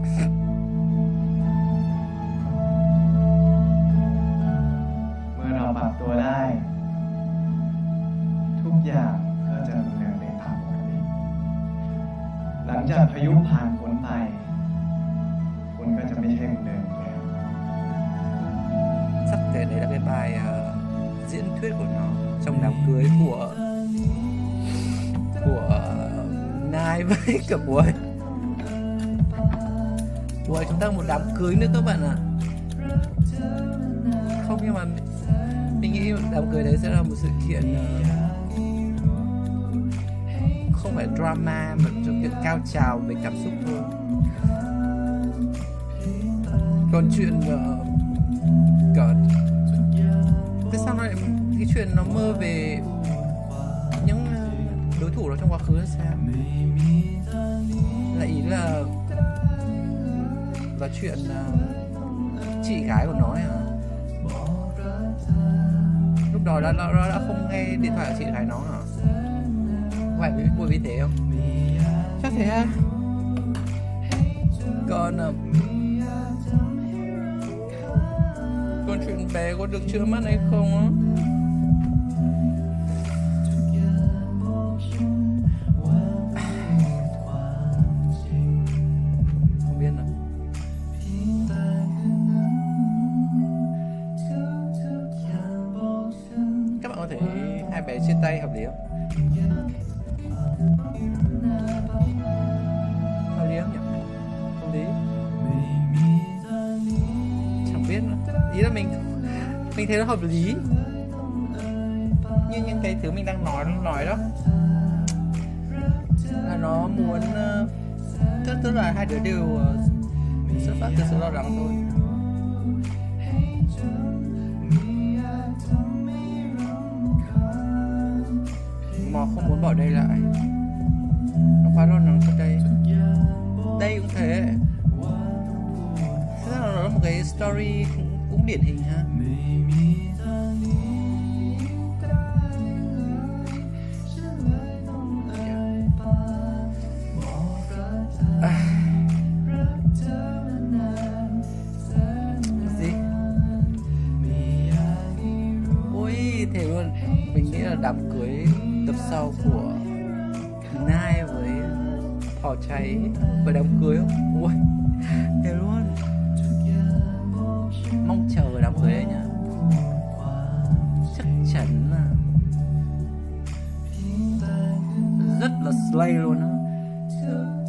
เมื่อเราปรับตัวได้ทุกอย่างก็จะดำเนินไปตามปกติหลังจากพายุผ่านพ้นไปคุณก็จะไม่ใช่คนเดิมอีกแล้ว sắp tới đấy là cái bài diễn thuyết của nó trong đám cưới của Nai với cả Bùi. Bùi chúng ta một đám cưới nữa các bạn ạ. Không, nhưng mà mình nghĩ đám cưới đấy sẽ là một sự kiện không phải drama mà sự kiện cao trào về cảm xúc thôi. Còn chuyện thế sao nó lại cái chuyện nó mơ về những đối thủ đó trong quá khứ là sao? Là ý là chuyện chị gái của nó hả? Lúc đó nó đã không nghe điện thoại của chị gái nó hả? Có phải Bùi vì thế không? Chắc thế ha. Còn chuyện bé có được chữa mắt hay không á? Không biết nữa. Các bạn có thấy hai bé chia tay hợp lý không? Hợp lý không nhỉ? Hợp lý. Chẳng biết nữa. Ý là mình thấy nó hợp lý như những cái thứ mình đang nói đó, là nó muốn tức là hai đứa đều xuất phát từ sự lo lắng thôi. Mà không muốn bỏ đây lại, nó quá lo lắng cho đây cũng thế. Thế là nó là một cái story cũng điển hình ha. Gì? Ôi thế luôn. Mình nghĩ là đám cưới tập sau của Nai với Thỏ Cháy với đám cưới không? Ôi thế luôn. Mong chờ đám cưới đấy nhá. Chắc chắn là rất là slay luôn á.